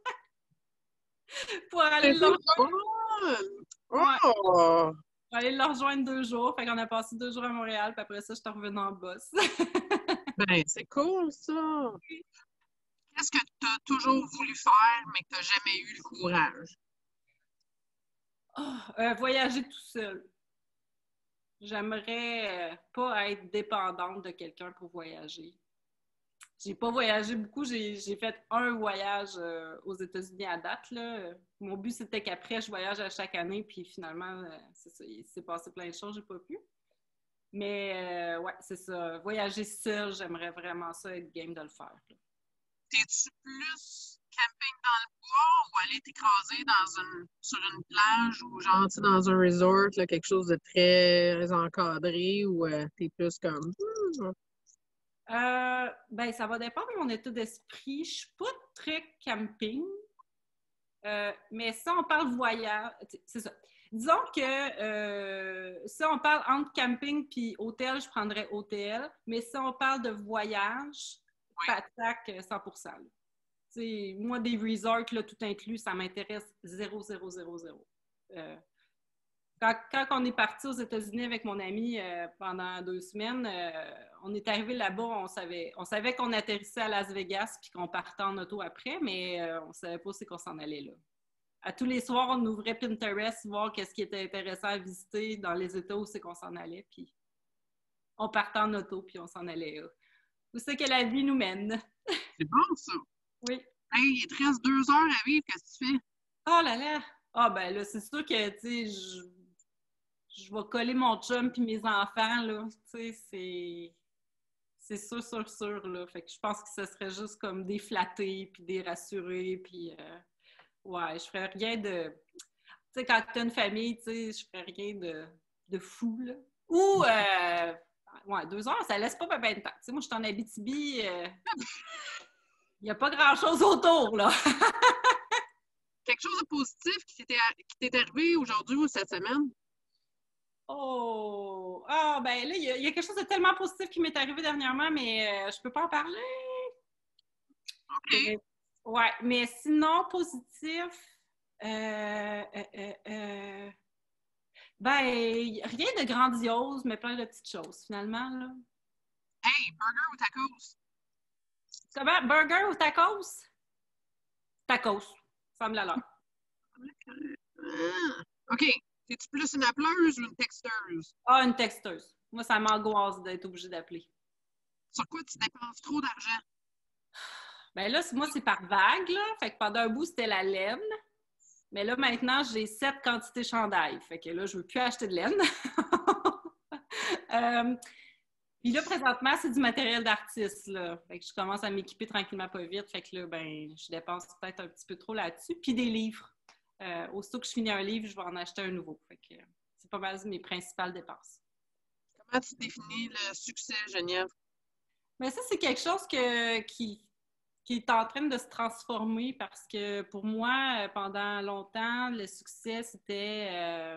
Pour aller le rejoindre. Oh! Pour aller le rejoindre 2 jours. Fait qu'on a passé 2 jours à Montréal, puis après ça, je suis revenue en boss. Ben, c'est cool, ça! Qu'est-ce que tu as toujours voulu faire, mais que tu n'as jamais eu le courage? Voyager tout seul. J'aimerais pas être dépendante de quelqu'un pour voyager. J'ai pas voyagé beaucoup. J'ai fait un voyage aux États-Unis à date, là. Mon but, c'était qu'après, je voyage à chaque année, puis finalement, c'est ça, il s'est passé plein de choses, j'ai pas pu. Mais ouais, c'est ça. Voyager seul, j'aimerais vraiment ça, être game de le faire. T'es-tu plus camping dans le bois ou aller t'écraser sur une plage ou genre dans un resort, là, quelque chose de très encadré ou t'es plus comme... Ben, ça va dépendre de mon état d'esprit. Je suis pas très camping, mais si on parle voyage, c'est ça. Disons que si on parle entre camping puis hôtel, je prendrais hôtel, mais si on parle de voyage, Patac 100%. Moi, des resorts, là, tout inclus, ça m'intéresse 0, 0, 0, 0. Quand on est parti aux États-Unis avec mon ami pendant 2 semaines, on est arrivé là-bas, on savait qu'on atterrissait à Las Vegas puis qu'on partait en auto après, mais on ne savait pas où c'est qu'on s'en allait là. À tous les soirs, on ouvrait Pinterest, voir qu'est-ce qui était intéressant à visiter dans les États où c'est qu'on s'en allait, puis on partait en auto puis on s'en allait là. Où c'est que la vie nous mène? C'est bon, ça! Oui. Hey, il te reste 2 heures à vivre, qu'est-ce que tu fais? Oh là là! Ah ben là, c'est sûr que, tu sais, je vais coller mon chum puis mes enfants, là, tu sais, c'est sûr, sûr, sûr, là. Fait que je pense que ce serait juste comme des flattés puis des rassurés, puis ouais, je ferais rien de... Tu sais, quand t'as une famille, tu sais, je ferais rien de fou, là. Ou, ouais, 2 heures, ça laisse pas bien de temps. Tu sais, moi, je suis en Abitibi, il n'y a pas grand-chose autour, là. Quelque chose de positif qui t'est arrivé aujourd'hui ou cette semaine? Oh! Ah, ben là, il y a quelque chose de tellement positif qui m'est arrivé dernièrement, mais je peux pas en parler. OK. Ouais, mais sinon, positif, ben, rien de grandiose, mais plein de petites choses, finalement, là. Hey, burger ou tacos? Comment? Burger ou tacos? Tacos. Ça me l'a l'air. OK. Es-tu plus une appeleuse ou une texteuse? Ah, une texteuse. Moi, ça m'angoisse d'être obligée d'appeler. Sur quoi tu dépenses trop d'argent? Ben là, moi, c'est par vague, là. Fait que pendant un bout, c'était la laine. Mais là, maintenant, j'ai 7 quantités chandail. Fait que là, je ne veux plus acheter de laine. Puis là, présentement, c'est du matériel d'artiste, là. Fait que je commence à m'équiper tranquillement pas vite. Fait que là, ben, je dépense peut-être un petit peu trop là-dessus. Puis des livres. Aussitôt que je finis un livre, je vais en acheter un nouveau. Fait que c'est pas mal mes principales dépenses. Comment tu définis le succès, Geneviève? Mais ça, c'est quelque chose qui est en train de se transformer parce que pour moi, pendant longtemps, le succès, c'était...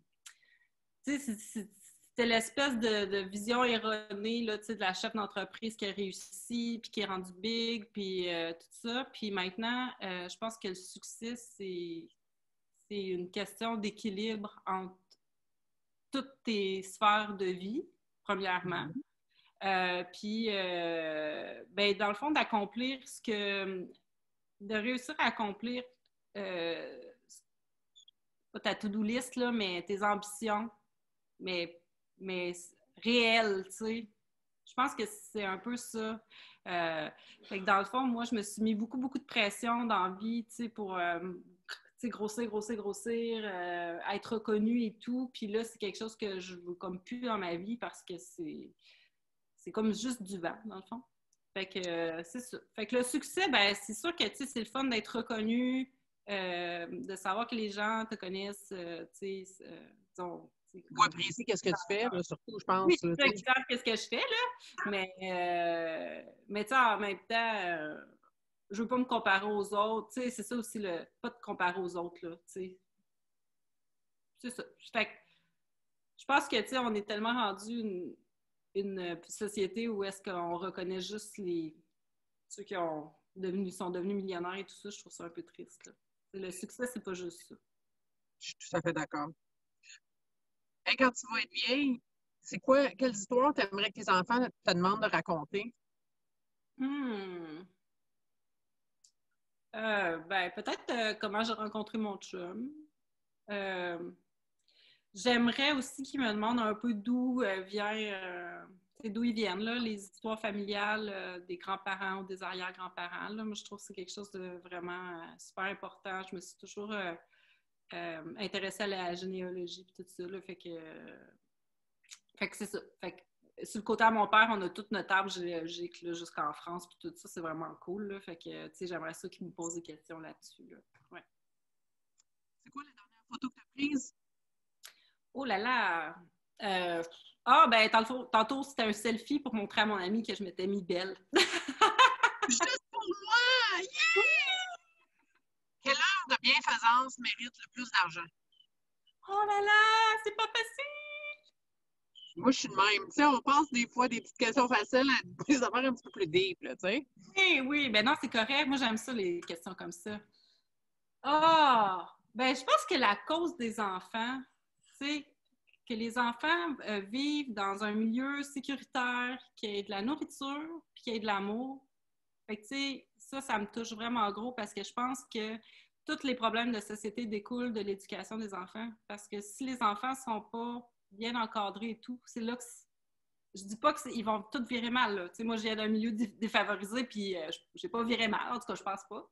c'était l'espèce de vision erronée là, de la chef d'entreprise qui a réussi, puis qui est rendue big, puis tout ça. Puis maintenant, je pense que le succès, c'est une question d'équilibre entre toutes tes sphères de vie, premièrement. Puis, ben, dans le fond, d'accomplir de réussir à accomplir pas ta to-do list, là, mais tes ambitions, mais réelles, tu sais. Je pense que c'est un peu ça. Fait que dans le fond, moi, je me suis mis beaucoup, beaucoup de pression dans la vie, tu sais, pour grossir, être reconnue et tout. Puis là, c'est quelque chose que je veux comme plus dans ma vie parce que c'est comme juste du vent, dans le fond. Fait que c'est ça. Fait que le succès, ben c'est sûr que, tu sais, c'est le fun d'être reconnu, de savoir que les gens te connaissent, tu sais, disons, Ou apprécier qu'est-ce que tu fais, là, surtout, je pense. oui, Là, c'est exact qu'est-ce que je fais, là. Mais tu sais, en même temps, je veux pas me comparer aux autres. Tu sais, c'est ça aussi, pas te comparer aux autres, là, tu sais. C'est ça. Fait que je pense que, tu sais, on est tellement rendu une société où est-ce qu'on reconnaît juste ceux qui sont devenus millionnaires et tout ça. Je trouve ça un peu triste, là. Le succès, c'est pas juste ça. je suis tout à fait d'accord. Et quand tu vas être vieille, quelles histoires tu aimerais que tes enfants te demandent de raconter? Ben, peut-être comment j'ai rencontré mon chum. Euh, J'aimerais aussi qu'ils me demandent un peu d'où ils viennent, là, les histoires familiales des grands-parents ou des arrière-grands-parents. Là. Moi, je trouve que c'est quelque chose de vraiment super important. Je me suis toujours intéressée à la généalogie et tout ça. Là, fait que c'est ça. Fait que, sur le côté à mon père, on a toute notre arbre généalogique là, jusqu'en France puis tout ça. C'est vraiment cool. Là. Fait que, tu sais, j'aimerais ça qu'ils me posent des questions là-dessus. Là. Ouais. C'est quoi la dernière photo que tu as prise? Oh là là! Ben, tantôt, c'était un selfie pour montrer à mon ami que je m'étais mis belle. Juste pour moi! Yeah! Quelle heure de bienfaisance mérite le plus d'argent? Oh là là! C'est pas facile! Moi, je suis de même. Tu sais, on passe des fois des petites questions faciles à des affaires un petit peu plus deep, là, tu sais. Oui, ben non, c'est correct. Moi, j'aime ça, les questions comme ça. Ah! Ben, je pense que la cause des enfants, tu sais, que les enfants vivent dans un milieu sécuritaire, qu'il y ait de la nourriture, puis qu'il y ait de l'amour. Fait que, tu sais, ça me touche vraiment gros parce que je pense que tous les problèmes de société découlent de l'éducation des enfants. Parce que si les enfants sont pas bien encadrés et tout, c'est là que je dis pas qu'ils vont tous virer mal. Là. Tu sais, moi, je viens d'un milieu défavorisé, puis j'ai pas viré mal. En tout cas, je pense pas.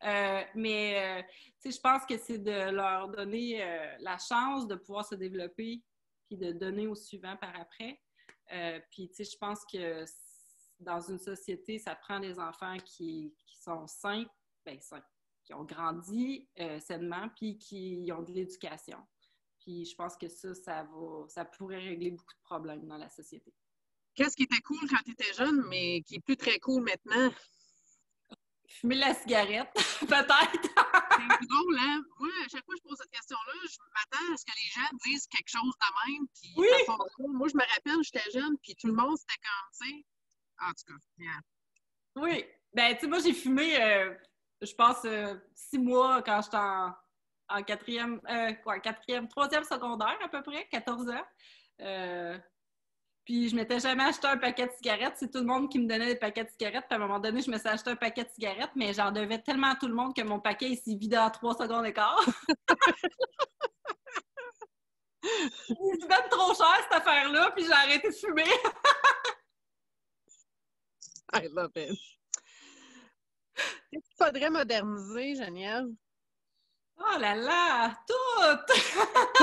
Tu sais, je pense que c'est de leur donner la chance de pouvoir se développer, puis de donner au suivant par après. Puis, tu sais, je pense que dans une société, ça prend des enfants qui sont sains, qui ont grandi sainement, puis qui ont de l'éducation. Puis je pense que ça pourrait régler beaucoup de problèmes dans la société. Qu'est-ce qui était cool quand tu étais jeune, mais qui est plus très cool maintenant? Fumer la cigarette, peut-être. C'est drôle, hein? Moi, à chaque fois que je pose cette question-là, je m'attends à ce que les gens disent quelque chose de même, puis Oui! ça sort pas. Moi, je me rappelle, j'étais jeune, puis tout le monde, c'était comme, tu sais, en tout cas, yeah. Oui. Ben, tu sais, moi, j'ai fumé, je pense, 6 mois quand j'étais en troisième secondaire à peu près, 14 ans. Puis je m'étais jamais acheté un paquet de cigarettes. C'est tout le monde qui me donnait des paquets de cigarettes. Puis à un moment donné, je me suis acheté un paquet de cigarettes, mais j'en devais tellement à tout le monde que mon paquet s'est vidé en 3 secondes et quart. C'est même trop cher, cette affaire-là, puis j'ai arrêté de fumer. I love it. Qu'est-ce qu'il faudrait moderniser, Geneviève? Oh là là! Tout!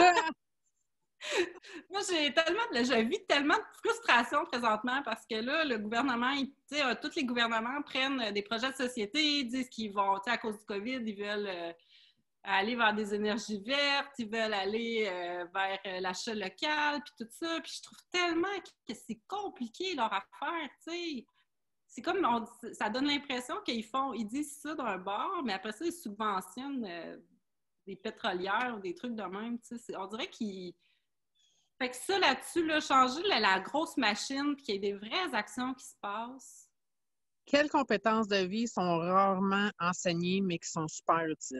Moi, je vis tellement de frustration présentement parce que là, le gouvernement, tous les gouvernements prennent des projets de société, ils disent qu'ils vont, à cause du COVID, ils veulent aller vers des énergies vertes, ils veulent aller vers l'achat local, puis tout ça. Puis je trouve tellement que c'est compliqué leur affaire, tu sais. C'est comme, ça donne l'impression ils disent ça d'un bord, mais après ça, ils subventionnent des pétrolières ou des trucs de même, tu sais. On dirait qu'ils... Fait que ça, là-dessus, là, changer la grosse machine, puis qu'il y ait des vraies actions qui se passent. Quelles compétences de vie sont rarement enseignées, mais qui sont super utiles?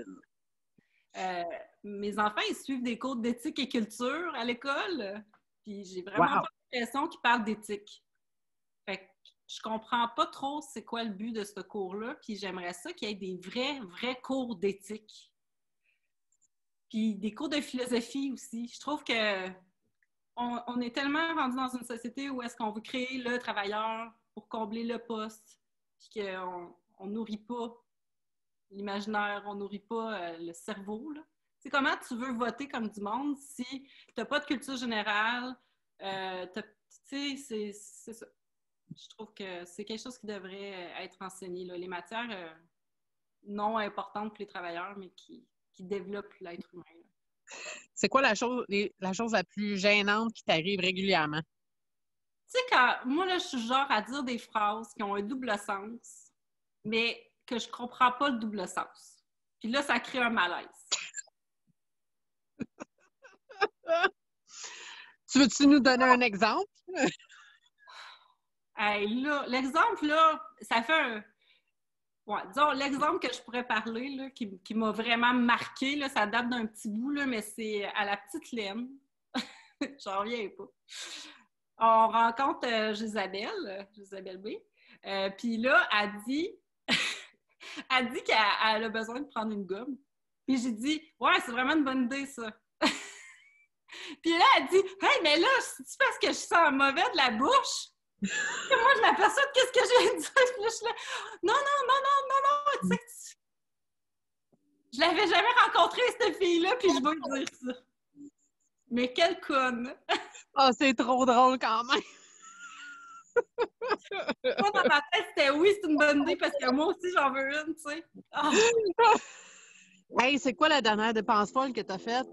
Mes enfants, ils suivent des cours d'éthique et culture à l'école, puis j'ai vraiment pas l'impression qu'ils parlent d'éthique. Fait que je comprends pas trop c'est quoi le but de ce cours-là, puis j'aimerais ça qu'il y ait des vrais cours d'éthique. Puis des cours de philosophie aussi. Je trouve que on est tellement rendu dans une société où est-ce qu'on veut créer le travailleur pour combler le poste, puis qu'on nourrit pas l'imaginaire, on nourrit pas le cerveau, là. Tu sais, comment tu veux voter comme du monde si tu n'as pas de culture générale? Tu sais, c'est ça. Je trouve que c'est quelque chose qui devrait être enseigné, là. Les matières non importantes pour les travailleurs, mais qui développent l'être humain, là. C'est quoi la chose la plus gênante qui t'arrive régulièrement? Tu sais, moi, là, je suis genre à dire des phrases qui ont un double sens, mais que je comprends pas le double sens. Puis là, ça crée un malaise. Tu veux-tu nous donner un exemple? Hey, là, l'exemple, là, ça fait un... Ouais, disons, l'exemple que je pourrais parler, là, qui m'a vraiment marqué, là, ça date d'un petit bout, là, mais c'est à la petite laine. J'en reviens pas. On rencontre Gisabelle B. Puis là, elle dit qu'elle a besoin de prendre une gomme. Puis j'ai dit, ouais, c'est vraiment une bonne idée, ça. Puis là, elle dit, hey, mais là, c'est parce que je sens mauvais de la bouche. Et moi, je m'aperçois de qu'est-ce que j'ai dit. Puis là, je suis là, non, tu sais, je l'avais jamais rencontrée, cette fille-là, puis je veux dire ça. Mais quelle conne! Ah, c'est trop drôle quand même! Moi, dans ma tête, c'était oui, c'est une bonne idée, parce que moi aussi, j'en veux une, tu sais. Oh. Hey, c'est quoi la dernière dépense folle que t'as faite?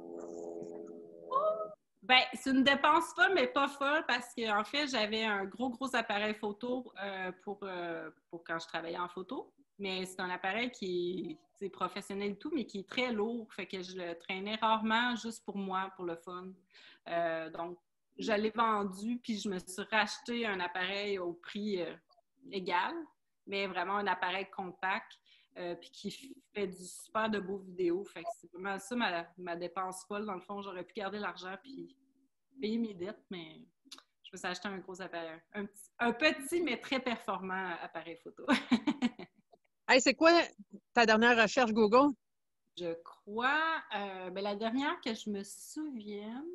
Ben, c'est une dépense folle, mais pas folle, parce qu'en fait, j'avais un gros appareil photo pour quand je travaillais en photo. Mais c'est un appareil qui est professionnel et tout, mais qui est très lourd. Fait que je le traînais rarement juste pour moi, pour le fun. Donc, je l'ai vendu, puis je me suis racheté un appareil au prix égal, mais vraiment un appareil compact, puis qui fait du super de beaux vidéos. Fait que c'est vraiment ça ma dépense folle. Dans le fond, j'aurais pu garder l'argent puis payer mes dettes, mais je me suis acheté un gros appareil. Un petit mais très performant appareil photo. Hey, c'est quoi ta dernière recherche Google? Je crois, la dernière que je me souvienne,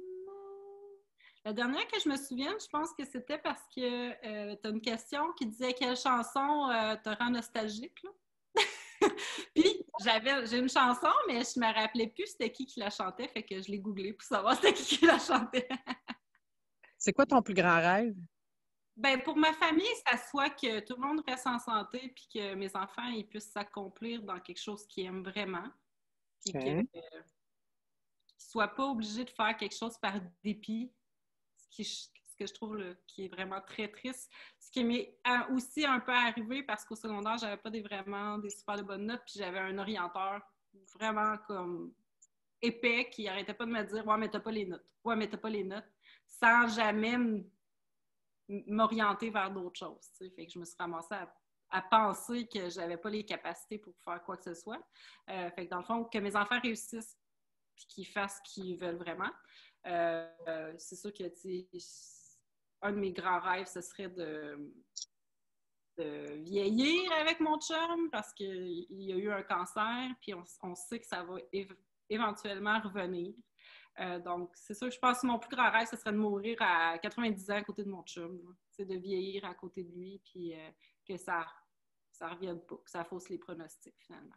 je pense que c'était parce que tu as une question qui disait quelle chanson te rend nostalgique, là? Puis j'ai une chanson, mais je me rappelais plus c'était qui la chantait, fait que je l'ai googlé pour savoir c'était qui la chantait. C'est quoi ton plus grand rêve? Ben, pour ma famille, ça soit que tout le monde reste en santé puis que mes enfants ils puissent s'accomplir dans quelque chose qu'ils aiment vraiment. Puis qu'ils ne soient pas obligés de faire quelque chose par dépit, ce que je trouve qui est vraiment très triste. Ce qui m'est aussi un peu arrivé parce qu'au secondaire, j'avais pas vraiment des super de bonnes notes, puis j'avais un orienteur vraiment comme épais qui arrêtait pas de me dire « Ouais, mais t'as pas les notes. Ouais, mais t'as pas les notes. » sans jamais m'orienter vers d'autres choses. T'sais. Fait que je me suis ramassée à penser que j'avais pas les capacités pour faire quoi que ce soit. Fait que dans le fond, que mes enfants réussissent et qu'ils fassent ce qu'ils veulent vraiment. C'est sûr que un de mes grands rêves, ce serait de vieillir avec mon chum parce qu'il y a eu un cancer, puis on sait que ça va éventuellement revenir. Donc, c'est sûr que je pense que mon plus grand rêve, ce serait de mourir à 90 ans à côté de mon chum. C'est de vieillir à côté de lui, puis que ça revienne pas, que ça fausse les pronostics, finalement.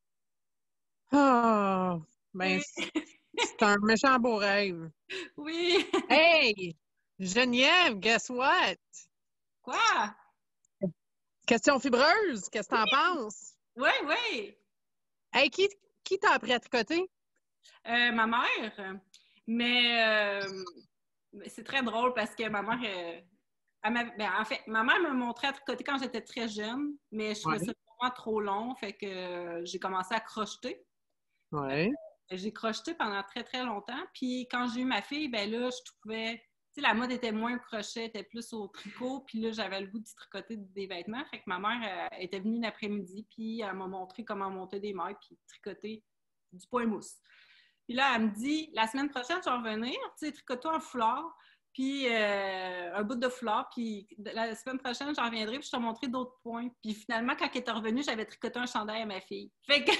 Ah, ben, Oui. c'est un méchant beau rêve. Oui! Hey! Geneviève, guess what? Quoi? Question fibreuse, qu'est-ce que t'en penses? Oui! Hey, qui t'a appris à tricoter? Ma mère. Mais c'est très drôle parce que ma mère... en fait, ma mère me montrait à tricoter quand j'étais très jeune, mais je trouvais ça vraiment trop long, fait que j'ai commencé à crocheter. Ouais. J'ai crocheté pendant très, très longtemps. Puis quand j'ai eu ma fille, ben là, je trouvais... Tu sais, la mode était moins au crochet, était plus au tricot. Puis là, j'avais le goût de tricoter des vêtements. Fait que ma mère était venue l'après-midi, puis elle m'a montré comment monter des mailles, puis tricoter du point mousse. Puis là, elle me dit, la semaine prochaine, je vais revenir, tu sais, tricoter un foulard, puis un bout de foulard, puis la semaine prochaine, j'en reviendrai, puis je te montrerai d'autres points. Puis finalement, quand elle était revenue, j'avais tricoté un chandail à ma fille. Fait que...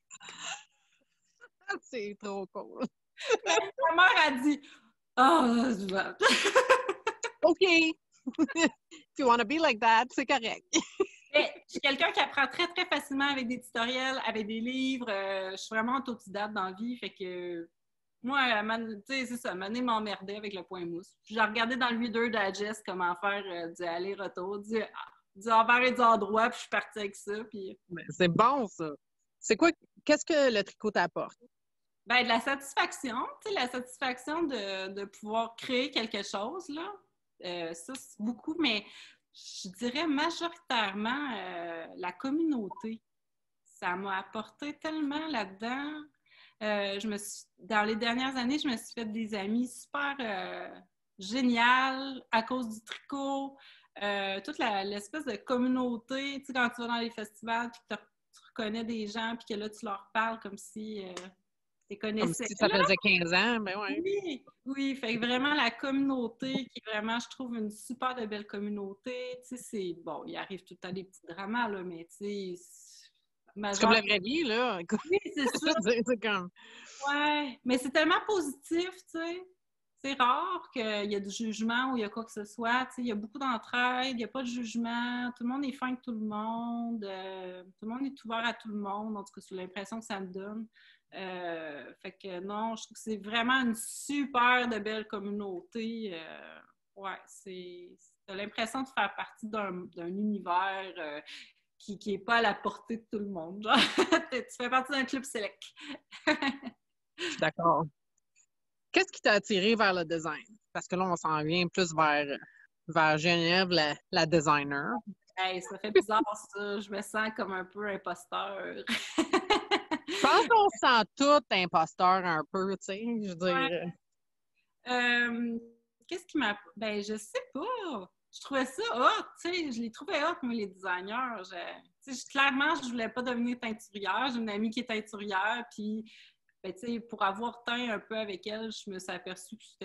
C'est trop cool. Ma mère a dit, « Oh, OK. If you want to be like that, c'est correct. Mais je suis quelqu'un qui apprend très, très facilement avec des tutoriels, avec des livres. Je suis vraiment autodidacte dans la vie, fait que moi, tu sais, c'est ça, à un moment donné, m'emmerder avec le point mousse. Puis j'ai regardé dans le Reader Digest comment faire du aller-retour, du envers et du endroit, puis je suis partie avec ça. Puis... Ben, c'est bon, ça. C'est quoi, qu'est-ce que le tricot t'apporte? Ben, de la satisfaction, tu sais, la satisfaction de pouvoir créer quelque chose, là. Ça, c'est beaucoup, mais je dirais majoritairement la communauté. Ça m'a apporté tellement là-dedans. Dans les dernières années, je me suis fait des amis super géniales à cause du tricot. Toute l'espèce de communauté, tu sais, quand tu vas dans les festivals, puis que tu reconnais des gens, puis que là, tu leur parles comme si tu les Comme connaissais. si ça faisait 15 ans, ben ouais. Oui, oui, fait que vraiment la communauté qui est vraiment, je trouve, une super de belle communauté. Tu sais, c'est, bon, il arrive tout le temps des petits dramas, là, mais tu sais, C'est comme la vraie vie, là. oui, c'est Je ça. veux dire, c'est comme... Ouais, mais c'est tellement positif, tu sais. C'est rare qu'il y ait du jugement ou il y a quoi que ce soit. Tu sais, il y a beaucoup d'entraide, il n'y a pas de jugement. Tout le monde est fin avec tout le monde. Tout le monde est ouvert à tout le monde. En tout cas, c'est l'impression que ça me donne. Fait que non, je trouve que c'est vraiment une super de belle communauté. Ouais, t'as l'impression de faire partie d'un univers qui n'est pas à la portée de tout le monde. Genre, tu fais partie d'un club select. Je suis d'accord. Qu'est-ce qui t'a attiré vers le design? Parce que là, on s'en vient plus vers Geneviève, la designer. Hey, ça fait bizarre, ça. Je me sens comme un peu imposteur. Je pense qu'on se sent tout imposteur un peu, tu sais, je veux dire. Ouais. Qu'est-ce qui m'a... Ben, je sais pas. Je trouvais ça hot, tu sais. Je les trouvais hot, moi, les designers. Clairement, je voulais pas devenir teinturière. J'ai une amie qui est teinturière, puis, ben, tu sais, pour avoir teint un peu avec elle, je me suis aperçue que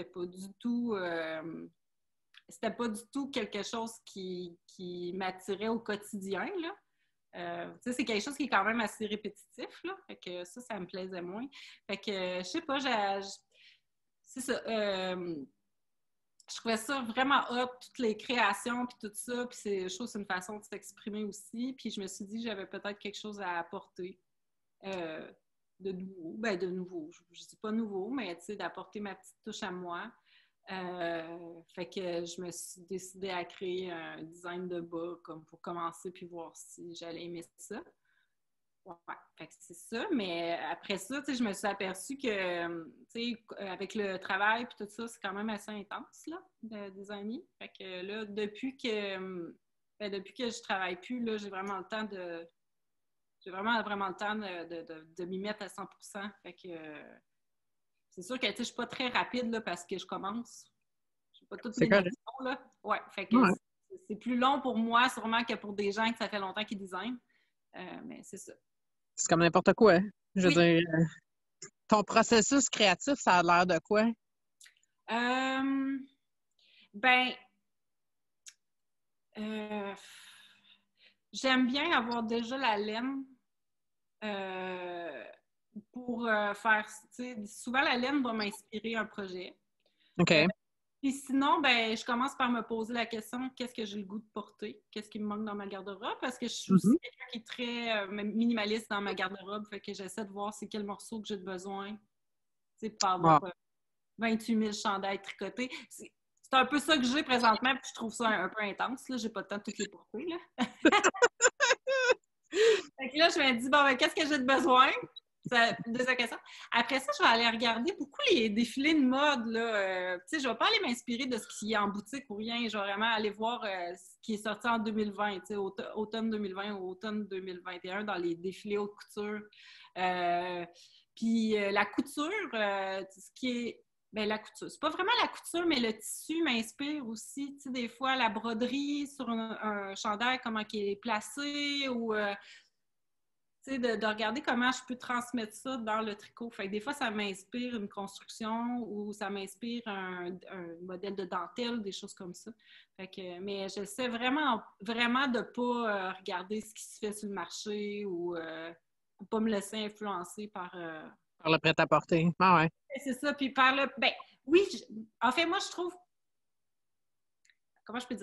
c'était pas du tout quelque chose qui m'attirait au quotidien, là. C'est quelque chose qui est quand même assez répétitif, là. Fait que ça me plaisait moins. Fait que, je sais pas, c'est ça. Je trouvais ça vraiment hot, toutes les créations, puis tout ça. Puis je trouve que c'est une façon de s'exprimer aussi. Puis je me suis dit que j'avais peut-être quelque chose à apporter de nouveau. Ben, de nouveau. Je dis pas nouveau, mais tu sais, d'apporter ma petite touche à moi. Fait que je me suis décidée à créer un design de bas comme pour commencer puis voir si j'allais aimer ça. Ouais, fait que c'est ça, mais après ça, je me suis aperçue que, avec le travail puis tout ça, c'est quand même assez intense, là, des amis. Fait que là, depuis que je travaille plus, là, j'ai vraiment le temps de m'y mettre à 100%. Fait que c'est sûr que, je suis pas très rapide, là, parce que je commence. Je n'ai pas toutes mes notions, là. Ouais, fait que c'est plus long pour moi, sûrement, que pour des gens que ça fait longtemps qu'ils designent. Mais c'est ça. C'est comme n'importe quoi. Je veux dire, ton processus créatif, ça a l'air de quoi? Ben, j'aime bien avoir déjà la laine pour faire, souvent la laine va m'inspirer un projet. OK. Puis sinon, ben, je commence par me poser la question, qu'est-ce que j'ai le goût de porter? Qu'est-ce qui me manque dans ma garde-robe? Parce que je suis aussi quelqu'un qui est très minimaliste dans ma garde-robe. Fait que j'essaie de voir c'est quel morceau que j'ai besoin. Tu sais, pour avoir 28 000 chandails tricotés. C'est un peu ça que j'ai présentement, puis je trouve ça un peu intense. Là. J'ai pas le temps de toutes les porter. Là. Fait que là, je me dis, bon, ben, qu'est-ce que j'ai de besoin? Deuxième question. Après ça, je vais aller regarder beaucoup les défilés de mode. Là. Je ne vais pas aller m'inspirer de ce qui est en boutique ou rien. Je vais vraiment aller voir ce qui est sorti en 2020, automne 2020 ou automne 2021 dans les défilés haute couture. Puis la couture, ce qui est... Bien, la couture. C'est pas vraiment la couture, mais le tissu m'inspire aussi. Tu sais, des fois, la broderie sur un chandail, comment il est placé ou... de regarder comment je peux transmettre ça dans le tricot. Fait que des fois, ça m'inspire une construction ou ça m'inspire un modèle de dentelle, des choses comme ça. Fait que, mais j'essaie vraiment, vraiment de ne pas regarder ce qui se fait sur le marché ou de pas me laisser influencer par... Par le prêt-à-porter. Ah ouais. C'est ça. Puis par le... Ben, oui, en fait, moi, je trouve... Comment je peux dire ça?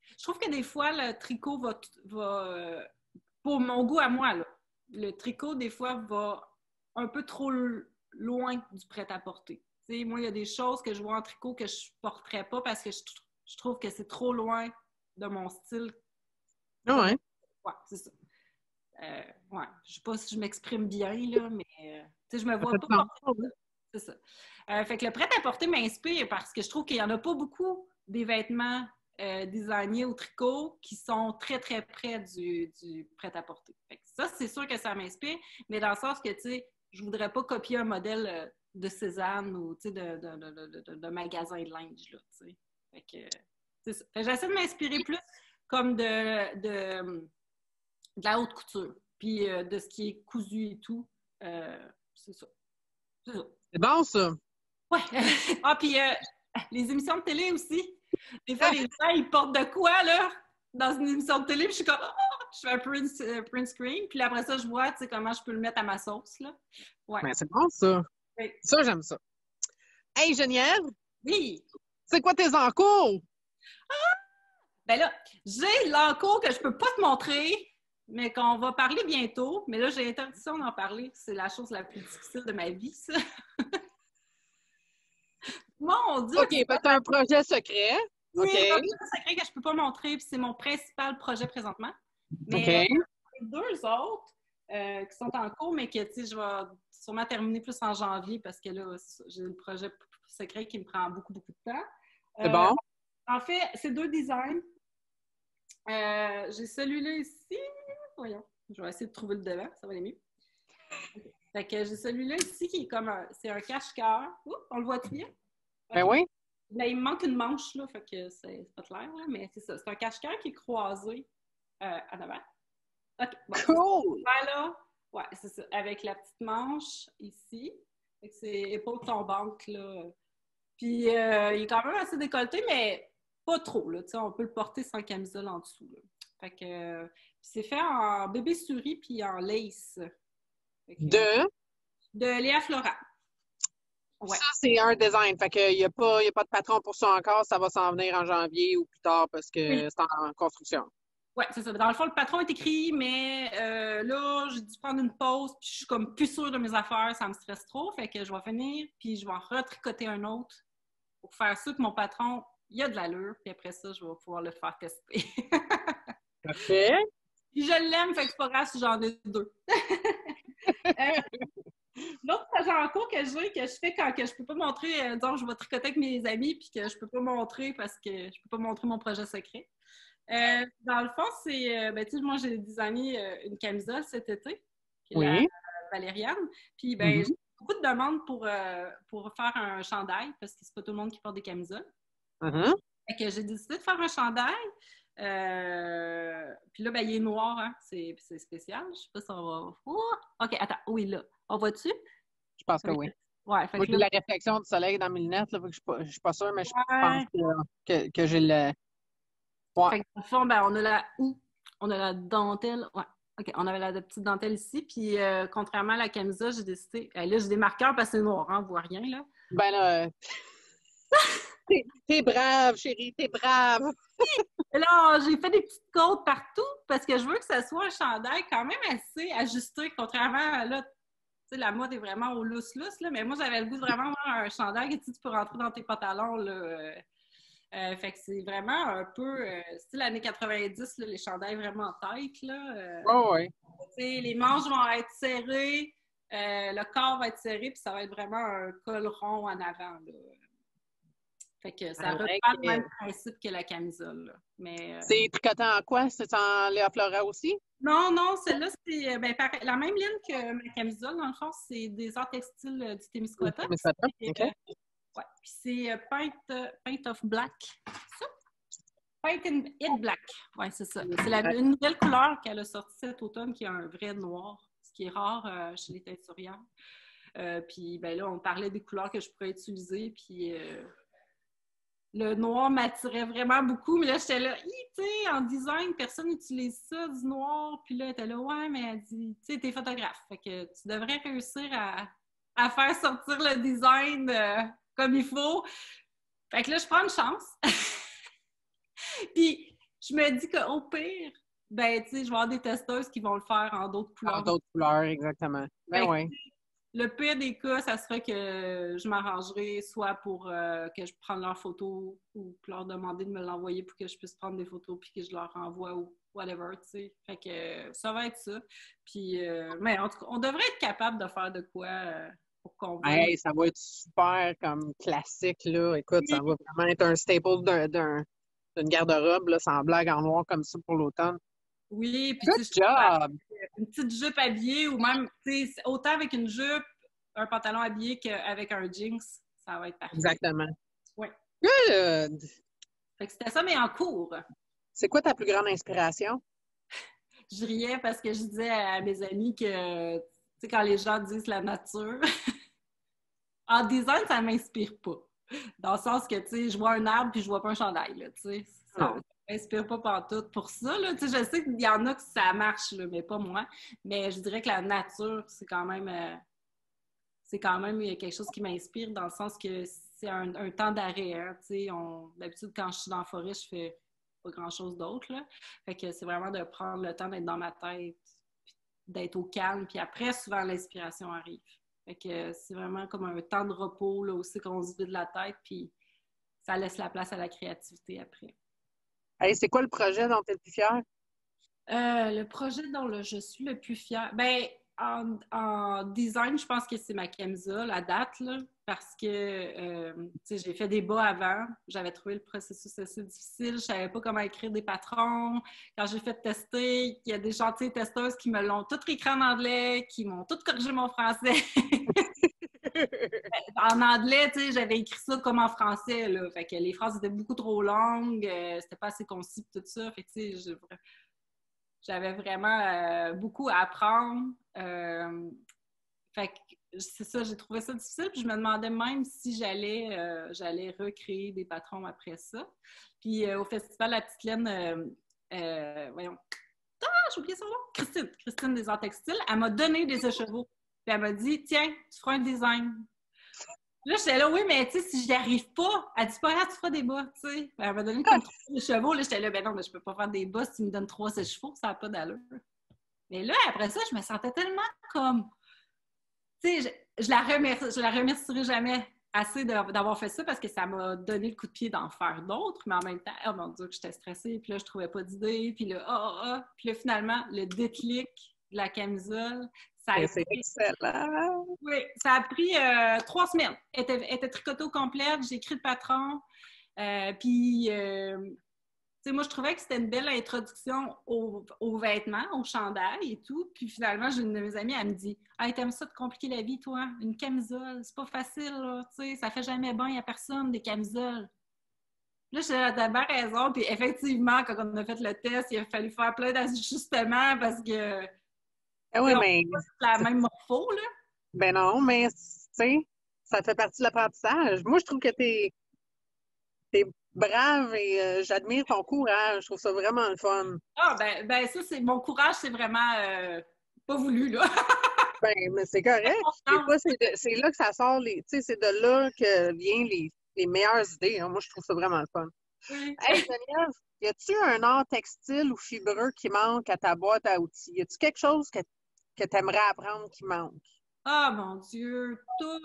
Je trouve que des fois, le tricot va pour mon goût à moi, là, le tricot, des fois, va un peu trop loin du prêt-à-porter. Tu sais, moi, il y a des choses que je vois en tricot que je ne porterais pas parce que je trouve que c'est trop loin de mon style. Ouais. Ouais, c'est ça. Ouais, je ne sais pas si je m'exprime bien, là, mais tu sais, je me vois pas porter ça. C'est ça. Fait que le prêt-à-porter m'inspire parce que je trouve qu'il n'y en a pas beaucoup des vêtements designés au tricot qui sont très, très près du prêt-à-porter. Fait que ça, c'est sûr que ça m'inspire, mais dans le sens que, tu sais, je ne voudrais pas copier un modèle de Cézanne ou, tu sais, de magasin de linge, là, tu sais. Fait que, c'est ça. Fait que j'essaie de m'inspirer plus comme de la haute couture, puis de ce qui est cousu et tout. C'est ça. C'est ça. C'est bon, ça. Ouais. Ah, puis les émissions de télé aussi. Des fois, les gens, ils portent de quoi, là, dans une émission de télé, puis je suis comme, je fais un print screen, puis après ça, je vois, tu sais, comment je peux le mettre à ma sauce, là. Ouais. Ben, c'est bon, ça. Oui. Ça, j'aime ça. Hey, Geneviève! Oui! C'est quoi tes encours? Ben là, j'ai l'encours que je peux pas te montrer, mais qu'on va parler bientôt. Mais là, j'ai interdiction d'en parler. C'est la chose la plus difficile de ma vie, ça. Mon Dieu! OK, c'est un projet secret. Oui, OK. c'est un projet secret que je peux pas montrer, puis c'est mon principal projet présentement. Mais OK. deux autres qui sont en cours, mais que, tu sais, je vais sûrement terminer plus en janvier parce que là, j'ai le projet secret qui me prend beaucoup, beaucoup de temps. C'est bon? En fait, c'est deux designs. J'ai celui-là ici. Voyons, je vais essayer de trouver le devant, ça va aller mieux. Okay. Fait que j'ai celui-là ici qui est comme c'est un cache-cœur. On le voit-tu bien? Ben oui. Là, il me manque une manche, là, fait que c'est pas clair, là, mais c'est ça. C'est un cache-cœur qui est croisé en avant. OK, bon. Cool! Voilà. Ouais, c'est ça. Avec la petite manche ici. Fait que c'est épaule tombante, là. Puis, il est quand même assez décolleté, mais pas trop, là. Tu sais, on peut le porter sans camisole en dessous, là. Fait que c'est fait en bébé souris puis en lace. De Léa Flora. Ouais. Ça, c'est un design. Fait qu'il n'y a pas de patron pour ça encore. Ça va s'en venir en janvier ou plus tard parce que c'est en construction. Oui, c'est ça. Dans le fond, le patron est écrit, mais là, j'ai dû prendre une pause, puis je suis comme plus sûre de mes affaires, ça me stresse trop, fait que je vais finir, puis je vais en retricoter un autre pour faire ça que mon patron, il a de l'allure, puis après ça, je vais pouvoir le faire tester. Parfait. Puis je l'aime, fait que c'est pas grave si j'en ai deux. L'autre projet en cours que j'ai, que je fais quand que je peux pas montrer, donc je vais tricoter avec mes amis, puis que je peux pas montrer parce que je peux pas montrer mon projet secret. Dans le fond, c'est, ben, tu sais, moi, j'ai designé une camisole cet été, qui est la Valériane. Puis, ben, j'ai beaucoup de demandes pour faire un chandail, parce que c'est pas tout le monde qui porte des camisoles. Fait que j'ai décidé de faire un chandail. Puis là, ben, il est noir, hein? C'est spécial. Je sais pas si on va... OK, attends. Oui, là. On voit-tu? Je pense que oui. Ouais, fait moi, que j'ai la réflexion du soleil dans mes lunettes, là, je suis pas sûre, mais je pense que j'ai le... Ouais. Fait que, au fond, ben, on a la dentelle. Ouais. OK, on avait la petite dentelle ici. Puis, contrairement à la camisole, j'ai décidé... là, j'ai des marqueurs parce que c'est noir, hein, on voit rien, là. Ben là... T'es brave, chérie, t'es brave! Et là, j'ai fait des petites côtes partout parce que je veux que ça soit un chandail quand même assez ajusté, contrairement à là, tu sais, la mode est vraiment au lousse-lousse, là, mais moi, j'avais le goût de vraiment avoir un chandail que tu peux rentrer dans tes pantalons, là. Fait que c'est vraiment un peu style années 90, là, les chandails vraiment tight, là. Ouais. Tu sais, les manches vont être serrées, le corps va être serré, puis ça va être vraiment un col rond en avant, là. Fait que ça reprend le même principe que la camisole. Là. Mais, c'est tricoté en quoi? C'est en Léa Flora aussi? Non, celle-là, c'est la même ligne que ma camisole, dans le fond, c'est des arts textiles du Témiscouata. OK. Ouais. Puis c'est Paint of Black. C'est ça? Paint in It Black. Oui, c'est ça. C'est une nouvelle couleur qu'elle a sortie cet automne qui est un vrai noir, ce qui est rare chez les teinturières. Puis ben là, on parlait des couleurs que je pourrais utiliser, puis... le noir m'attirait vraiment beaucoup, mais là, j'étais là, tu sais, en design, personne n'utilise ça, du noir. Puis là, elle était là, ouais, mais elle dit, tu sais, t'es photographe, fait que tu devrais réussir à faire sortir le design comme il faut. Fait que là, je prends une chance. Puis, je me dis qu'au pire, ben, tu sais, je vais avoir des testeuses qui vont le faire en d'autres couleurs. En d'autres couleurs, exactement. Ben oui. Le pire des cas, ça serait que je m'arrangerai soit pour que je prenne leurs photos ou leur demander de me l'envoyer pour que je puisse prendre des photos puis que je leur envoie ou whatever, tu sais. Fait que ça va être ça. Puis, mais en tout cas, on devrait être capable de faire de quoi pour qu'on voit. Hey, ça va être super comme classique, là. Écoute, ça va vraiment être un staple d'une garde-robe, là, sans blague en noir comme ça pour l'automne. Oui, puis Good job! Une petite jupe habillée ou même, tu sais, autant avec une jupe, un pantalon habillé qu'avec un jeans, ça va être parfait. Exactement. Oui. Good! Fait que c'était ça, mais en cours. C'est quoi ta plus grande inspiration? Je riais parce que je disais à mes amis que, tu sais, quand les gens disent la nature, en design, ça m'inspire pas. Dans le sens que, tu sais, je vois un arbre puis je vois pas un chandail, là, tu sais. Ça m'inspire pas pantoute pour ça, là. Tu sais, je sais qu'il y en a que ça marche, là, mais pas moi. Mais je dirais que la nature, c'est quand même quelque chose qui m'inspire dans le sens que c'est un temps d'arrêt, hein, tu sais. D'habitude, quand je suis dans la forêt, je fais pas grand-chose d'autre, là. Fait que c'est vraiment de prendre le temps d'être dans ma tête, d'être au calme, puis après, souvent, l'inspiration arrive. Fait que c'est vraiment comme un temps de repos, là, aussi, qu'on se vide la tête, puis ça laisse la place à la créativité après. Hey, c'est quoi le projet dont tu es le plus fière? Le projet dont je suis le plus fière, ben en design, je pense que c'est ma Kemsa, la date, là, parce que tu sais, j'ai fait des bas avant. J'avais trouvé le processus assez difficile. Je savais pas comment écrire des patrons. Quand j'ai fait tester, il y a des gentilles testeuses qui me l'ont tout écrit en anglais, qui m'ont tout corrigé mon français. En anglais, tu sais, j'avais écrit ça comme en français, là. Fait que les phrases étaient beaucoup trop longues, c'était pas assez concis, tout ça. Fait que, tu sais, j'avais vraiment beaucoup à apprendre. Fait que c'est ça, j'ai trouvé ça difficile. Puis je me demandais même si j'allais recréer des patrons après ça. Puis au festival La Petite Laine, voyons. Ah, j'ai oublié son nom! Christine des Arts Textiles, elle m'a donné des écheveaux. Puis elle m'a dit, tiens, tu feras un design. Là, j'étais là, oui, mais tu sais, si j'y arrive pas, elle dit pas, ah, tu feras des bas, tu sais. Elle m'a donné comme 3 chevaux. Là, j'étais là, ben non, mais je peux pas faire des bas si tu me donnes 3 chevaux, ça n'a pas d'allure. Mais là, après ça, je me sentais tellement comme. Tu sais, je la remercierai jamais assez d'avoir fait ça parce que ça m'a donné le coup de pied d'en faire d'autres, mais en même temps, oh mon Dieu, que j'étais stressée, puis là, je trouvais pas d'idée, puis là, puis là, finalement, le déclic de la camisole, c'est excellent! Oui, ça a pris 3 semaines. Elle était tricotée au complet, j'ai écrit le patron, puis, tu sais, moi, je trouvais que c'était une belle introduction aux vêtements, aux chandails et tout. Puis finalement, j'ai une de mes amies, elle me dit « Hey, t'aimes ça de compliquer la vie, toi? Une camisole, c'est pas facile, là, tu sais, ça fait jamais bien à personne, des camisoles. » Là, t'as bien raison. Puis effectivement, quand on a fait le test, il a fallu faire plein d'ajustements parce que oui, mais c'est la même morpho, là. Ben non, mais tu sais, ça fait partie de l'apprentissage. Moi, je trouve que t'es brave et j'admire ton courage. Je trouve ça vraiment le fun. Ah, ben ça, c'est mon courage, c'est vraiment pas voulu, là. Ben, mais c'est correct. Des fois, c'est là que ça sort tu sais, c'est de là que viennent les meilleures idées. Hein. Moi, je trouve ça vraiment le fun. Oui. Hey, Geneviève, y a-tu un art textile ou fibreux qui manque à ta boîte à outils? Y a-tu quelque chose que tu aimerais apprendre qui manque? Ah, mon Dieu, tout!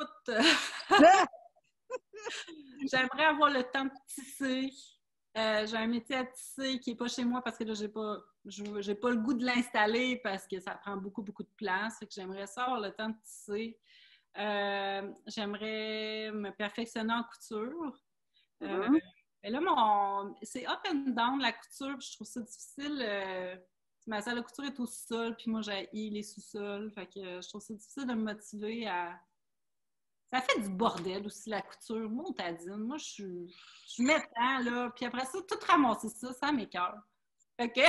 J'aimerais avoir le temps de tisser. J'ai un métier à tisser qui n'est pas chez moi parce que là, j'ai pas le goût de l'installer parce que ça prend beaucoup, beaucoup de place. Fait que j'aimerais ça avoir le temps de tisser. J'aimerais me perfectionner en couture. Mais là, c'est up and down la couture, puis je trouve ça difficile. Ma salle de couture est au sol, puis moi, j'ai les sous-sols. Fait que je trouve ça difficile de me motiver à. Ça fait du bordel aussi, la couture. Montadine. Moi, je m'étends, là. Puis après ça, tout ramasser ça m'écoeure. Fait que.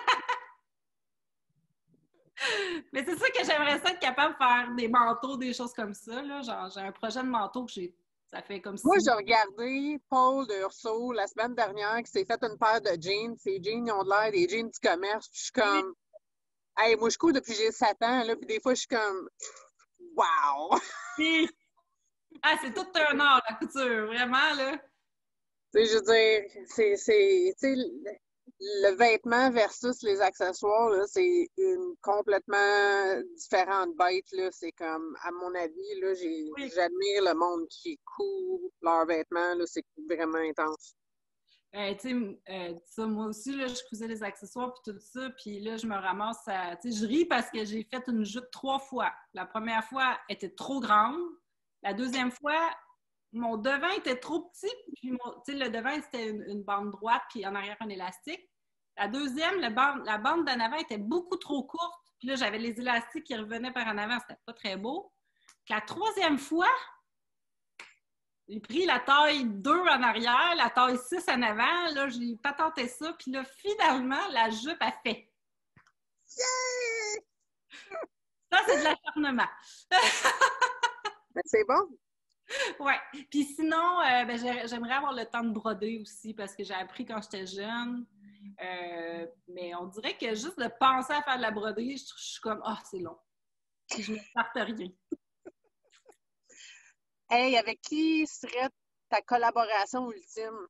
Mais c'est sûr que j'aimerais ça être capable de faire des manteaux, des choses comme ça, là. Genre, j'ai un projet de manteau que ça fait comme Moi, si. j'ai regardé Paul de Urso la semaine dernière qui s'est fait une paire de jeans. Ces jeans, ils ont l'air des jeans du commerce. Puis je suis comme. Hey, moi, je cours depuis que j'ai 7 ans, là. Puis des fois, je suis comme. Wow! Ah, c'est tout un art, la couture, vraiment, là. Tu sais, je veux dire, tu sais, le vêtement versus les accessoires, là, c'est une complètement différente bête, là. C'est comme, à mon avis, là, j'admire le monde qui coud leurs vêtements, là. C'est vraiment intense. Tu sais, ça, moi aussi, là, je cousais les accessoires puis tout ça, puis là, je me ramasse à... Tu sais, je ris parce que j'ai fait une jupe 3 fois. La première fois, elle était trop grande. La deuxième fois, mon devant était trop petit, puis tu sais, le devant, c'était une bande droite, puis en arrière, un élastique. La deuxième, la bande d'en avant était beaucoup trop courte, puis là, j'avais les élastiques qui revenaient par en avant, c'était pas très beau. Puis la troisième fois, j'ai pris la taille 2 en arrière, la taille 6 en avant. Là, j'ai patenté ça. Puis là, finalement, la jupe a fait. Ça, c'est de l'acharnement. C'est bon. Oui. Puis sinon, j'aimerais avoir le temps de broder aussi parce que j'ai appris quand j'étais jeune. Mais on dirait que juste de penser à faire de la broderie, je suis comme, c'est long. Puis je ne me parte rien. Hey, avec qui serait ta collaboration ultime?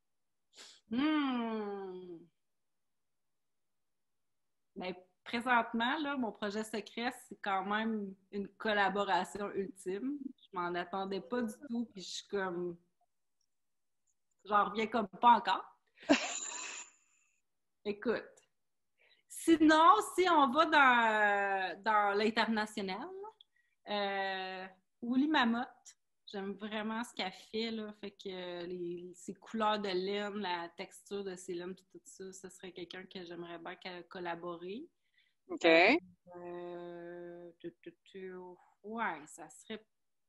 Ben, présentement, là, mon projet secret, c'est quand même une collaboration ultime. Je m'en attendais pas du tout, puis je suis comme... J'en reviens comme pas encore. Écoute. Sinon, si on va dans l'international, Woolly Mammoth, j'aime vraiment ce qu'elle fait, là. Fait que ses couleurs de laine, la texture de ses laines, tout ça, ce serait quelqu'un que j'aimerais bien collaborer. OK. Ouais, ça serait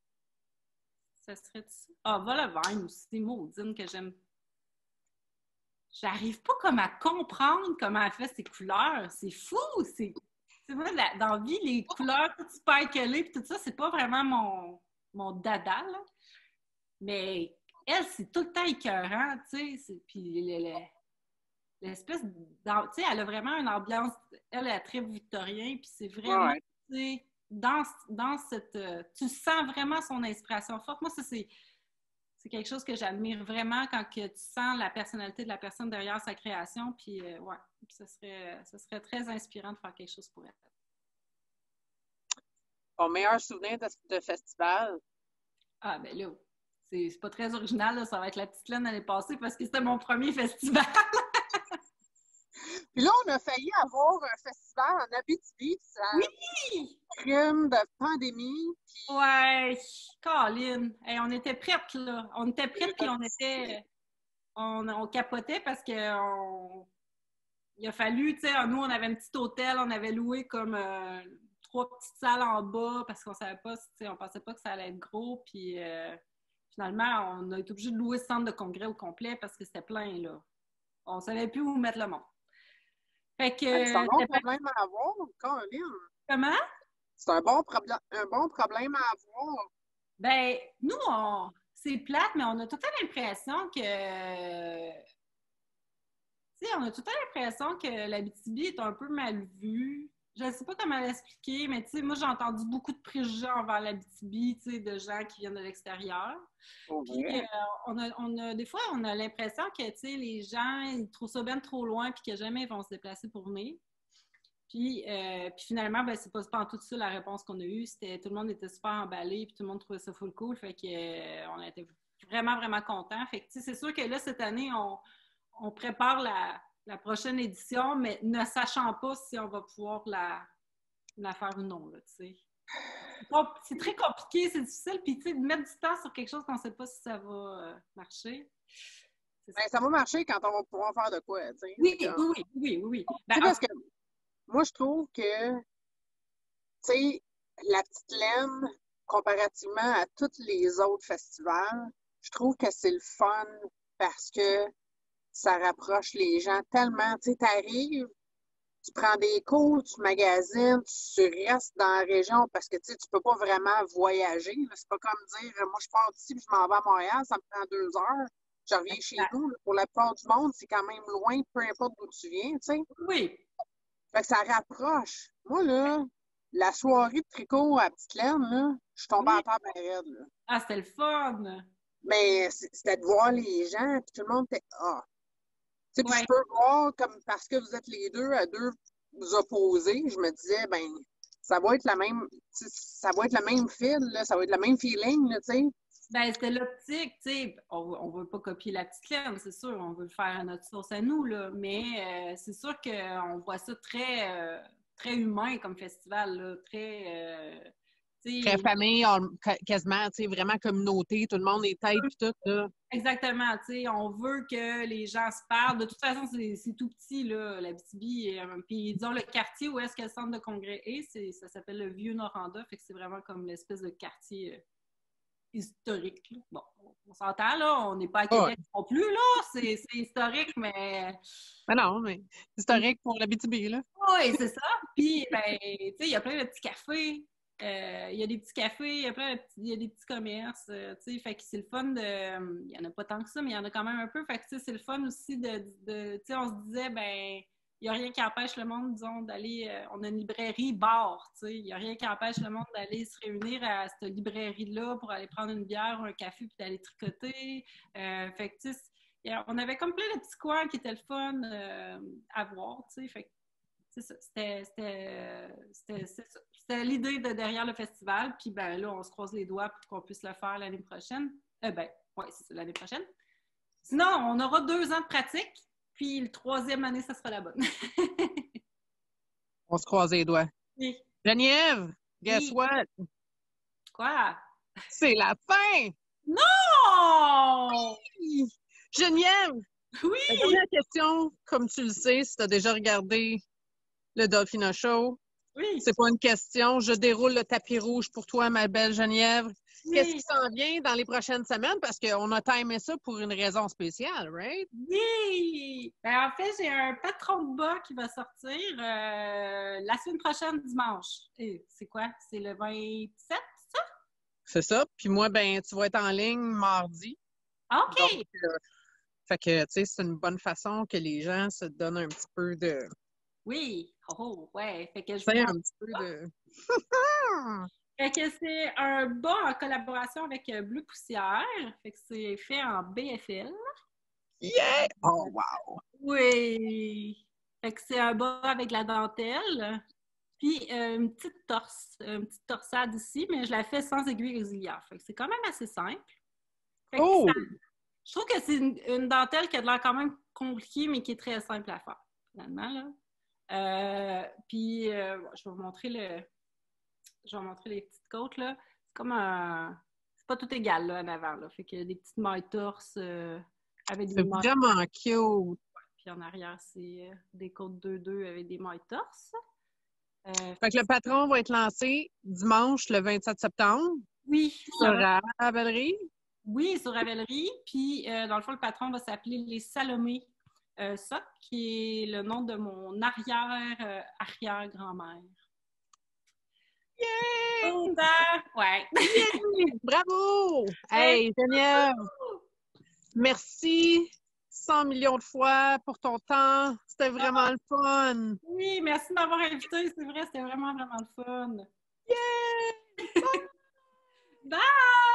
ça. Volevine aussi, maudine, que j'aime. J'arrive pas comme à comprendre comment elle fait ses couleurs. C'est fou! C'est moi, dans la vie, les couleurs tout sparkly et tout ça, c'est pas vraiment mon dada, là. Mais elle, c'est tout le temps écœurant, tu sais. Puis l'espèce tu sais, elle a vraiment une ambiance, elle est très victorien, puis c'est vraiment, tu sais, dans cette... tu sens vraiment son inspiration forte. Moi, ça, c'est quelque chose que j'admire vraiment quand que tu sens la personnalité de la personne derrière sa création, puis ça serait très inspirant de faire quelque chose pour elle. Ton meilleur souvenir de festival? Ah, ben là, c'est pas très original, là, ça va être la petite laine l'année passée parce que c'était mon premier festival. Puis là, on a failli avoir un festival en Abitibi, ça crime de pandémie. Puis... Ouais, Colin. Hey, on était prêtes, là. On était prêtes, puis on capotait parce que il a fallu, tu sais, nous, on avait un petit hôtel, on avait loué comme 3 petites salles en bas parce qu'on savait pas, tu sais, on pensait pas que ça allait être gros, puis finalement, on a été obligé de louer ce centre de congrès au complet parce que c'était plein, là. On savait plus où mettre le monde. Fait que... C'est un bon problème à avoir, Colin. Comment? C'est un bon problème à avoir. Ben, nous, c'est plate, mais on a tout le temps l'impression que... Tu sais, on a tout le temps l'impression que l'Abitibi est un peu mal vue. Je ne sais pas comment l'expliquer, mais tu sais, moi, j'ai entendu beaucoup de préjugés envers l'Abitibi, tu sais, de gens qui viennent de l'extérieur. Puis, des fois, on a l'impression que, tu sais, les gens, ils trouvent ça bien trop loin puis que jamais ils vont se déplacer pour venir. Puis finalement, ben, c'est pas en tout ça la réponse qu'on a eue. Tout le monde était super emballé puis tout le monde trouvait ça full cool. Fait que on était vraiment, vraiment contents. Fait que, tu sais, c'est sûr que là, cette année, on prépare la prochaine édition, mais ne sachant pas si on va pouvoir la faire ou non, là, tu sais. C'est très compliqué, c'est difficile, puis tu sais, de mettre du temps sur quelque chose qu'on ne sait pas si ça va marcher. Ben, ça va marcher quand on va pouvoir faire de quoi, tu sais. Oui. Ben, parce que moi, je trouve que, tu sais, la petite laine, comparativement à tous les autres festivals, je trouve que c'est le fun parce que ça rapproche les gens tellement. Tu sais, t'arrives, tu prends des cours, tu magasines, tu restes dans la région parce que tu sais, tu peux pas vraiment voyager. C'est pas comme dire, moi, je pars d'ici et je m'en vais à Montréal, ça me prend 2 heures. Je reviens chez nous. Là. Pour la plupart du monde, c'est quand même loin, peu importe d'où tu viens, tu sais. Oui. Fait que ça rapproche. Moi, là, la soirée de tricot à Petite Laine, là, je suis tombée en terre bien raide, là. Ah, c'était le fun! Mais c'était de voir les gens, puis tout le monde était « Ah! » Tu sais, puis je peux voir, comme parce que vous êtes les deux à deux opposés, je me disais, ben, ça va être la même, ça va être le même fil, là, ça va être le même feeling, là, tu sais. Ben, c'était l'optique, tu sais. On veut pas copier la petite laine, c'est sûr. On veut le faire à notre sauce à nous, là. Mais c'est sûr qu'on voit ça très, très humain comme festival, là. Très, Très famille, quasiment, tu sais, vraiment communauté, tout le monde est tête puis tout, là. Exactement, tu sais, on veut que les gens se parlent. De toute façon, c'est tout petit, là, l'Abitibi. Puis, disons, le quartier où est-ce que le centre de congrès est, ça s'appelle le Vieux-Noranda, fait que c'est vraiment comme l'espèce de quartier historique, là. Bon, on s'entend, là, on n'est pas à Québec non plus, là, c'est historique, mais... Ben non, mais c'est historique pour l'Abitibi, là. Oui, c'est ça. Puis, ben, tu sais, il y a plein de petits cafés. Il y a des petits cafés, il y a des petits commerces, tu sais, fait que c'est le fun de... Il y en a pas tant que ça, mais il y en a quand même un peu, fait que, tu sais, c'est le fun aussi tu sais, on se disait, ben, il n'y a rien qui empêche le monde, disons, d'aller... on a une librairie bar, tu sais, il n'y a rien qui empêche le monde d'aller se réunir à cette librairie-là pour aller prendre une bière ou un café puis d'aller tricoter. Fait que, tu sais, on avait comme plein de petits coins qui étaient le fun à voir, tu sais, fait que c'est ça. C'était l'idée de derrière le festival. Puis ben là, on se croise les doigts pour qu'on puisse le faire l'année prochaine. Ben, oui, c'est ça, l'année prochaine. Sinon, on aura 2 ans de pratique. Puis le 3e année, ça sera la bonne. On se croise les doigts. Oui. Geneviève, guess what? Quoi? C'est la fin! Non! Oui! Geneviève! Oui! La dernière question, comme tu le sais, si tu as déjà regardé le Dolphina Show, oui. C'est pas une question. Je déroule le tapis rouge pour toi, ma belle Geneviève. Oui. Qu'est-ce qui s'en vient dans les prochaines semaines? Parce qu'on a timé ça pour une raison spéciale, right? Oui! Ben, en fait, j'ai un patron de bas qui va sortir la semaine prochaine, dimanche. Et c'est quoi? C'est le 27, ça? C'est ça. Puis moi, ben, tu vas être en ligne mardi. OK! Donc, fait que, tu sais, c'est une bonne façon que les gens se donnent un petit peu de... Oui! Oh, ouais! Fait que je vous un petit peu de... Fait que c'est un bas en collaboration avec Bleu Poussière. Fait que c'est fait en BFL. Yeah! Oh, wow! Oui! Fait que c'est un bas avec la dentelle. Puis une petite torsade ici, mais je la fais sans aiguille auxiliaire. Fait que c'est quand même assez simple. Fait que je trouve que c'est une dentelle qui a l'air quand même compliquée, mais qui est très simple à faire, finalement, là. Puis, je vais vous montrer les petites côtes, là. C'est comme un... C'est pas tout égal, là, en avant, là. Fait qu'il y a des petites mailles torses avec des mailles... C'est vraiment cute! Puis en arrière, c'est des côtes 2-2 avec des mailles torses. Fait que le patron va être lancé dimanche, le 27 septembre. Oui. Sur Ravellerie. Oui, sur Ravellerie. Puis, dans le fond, le patron va s'appeler les Salomé Soc, qui est le nom de mon arrière-grand-mère. Yeah! Ouais. Yeah! Bravo! Hey, Geneviève! Merci 100 millions de fois pour ton temps. C'était vraiment le fun. Oui, merci de m'avoir invité. C'est vrai, c'était vraiment, vraiment le fun. Yeah! Bye!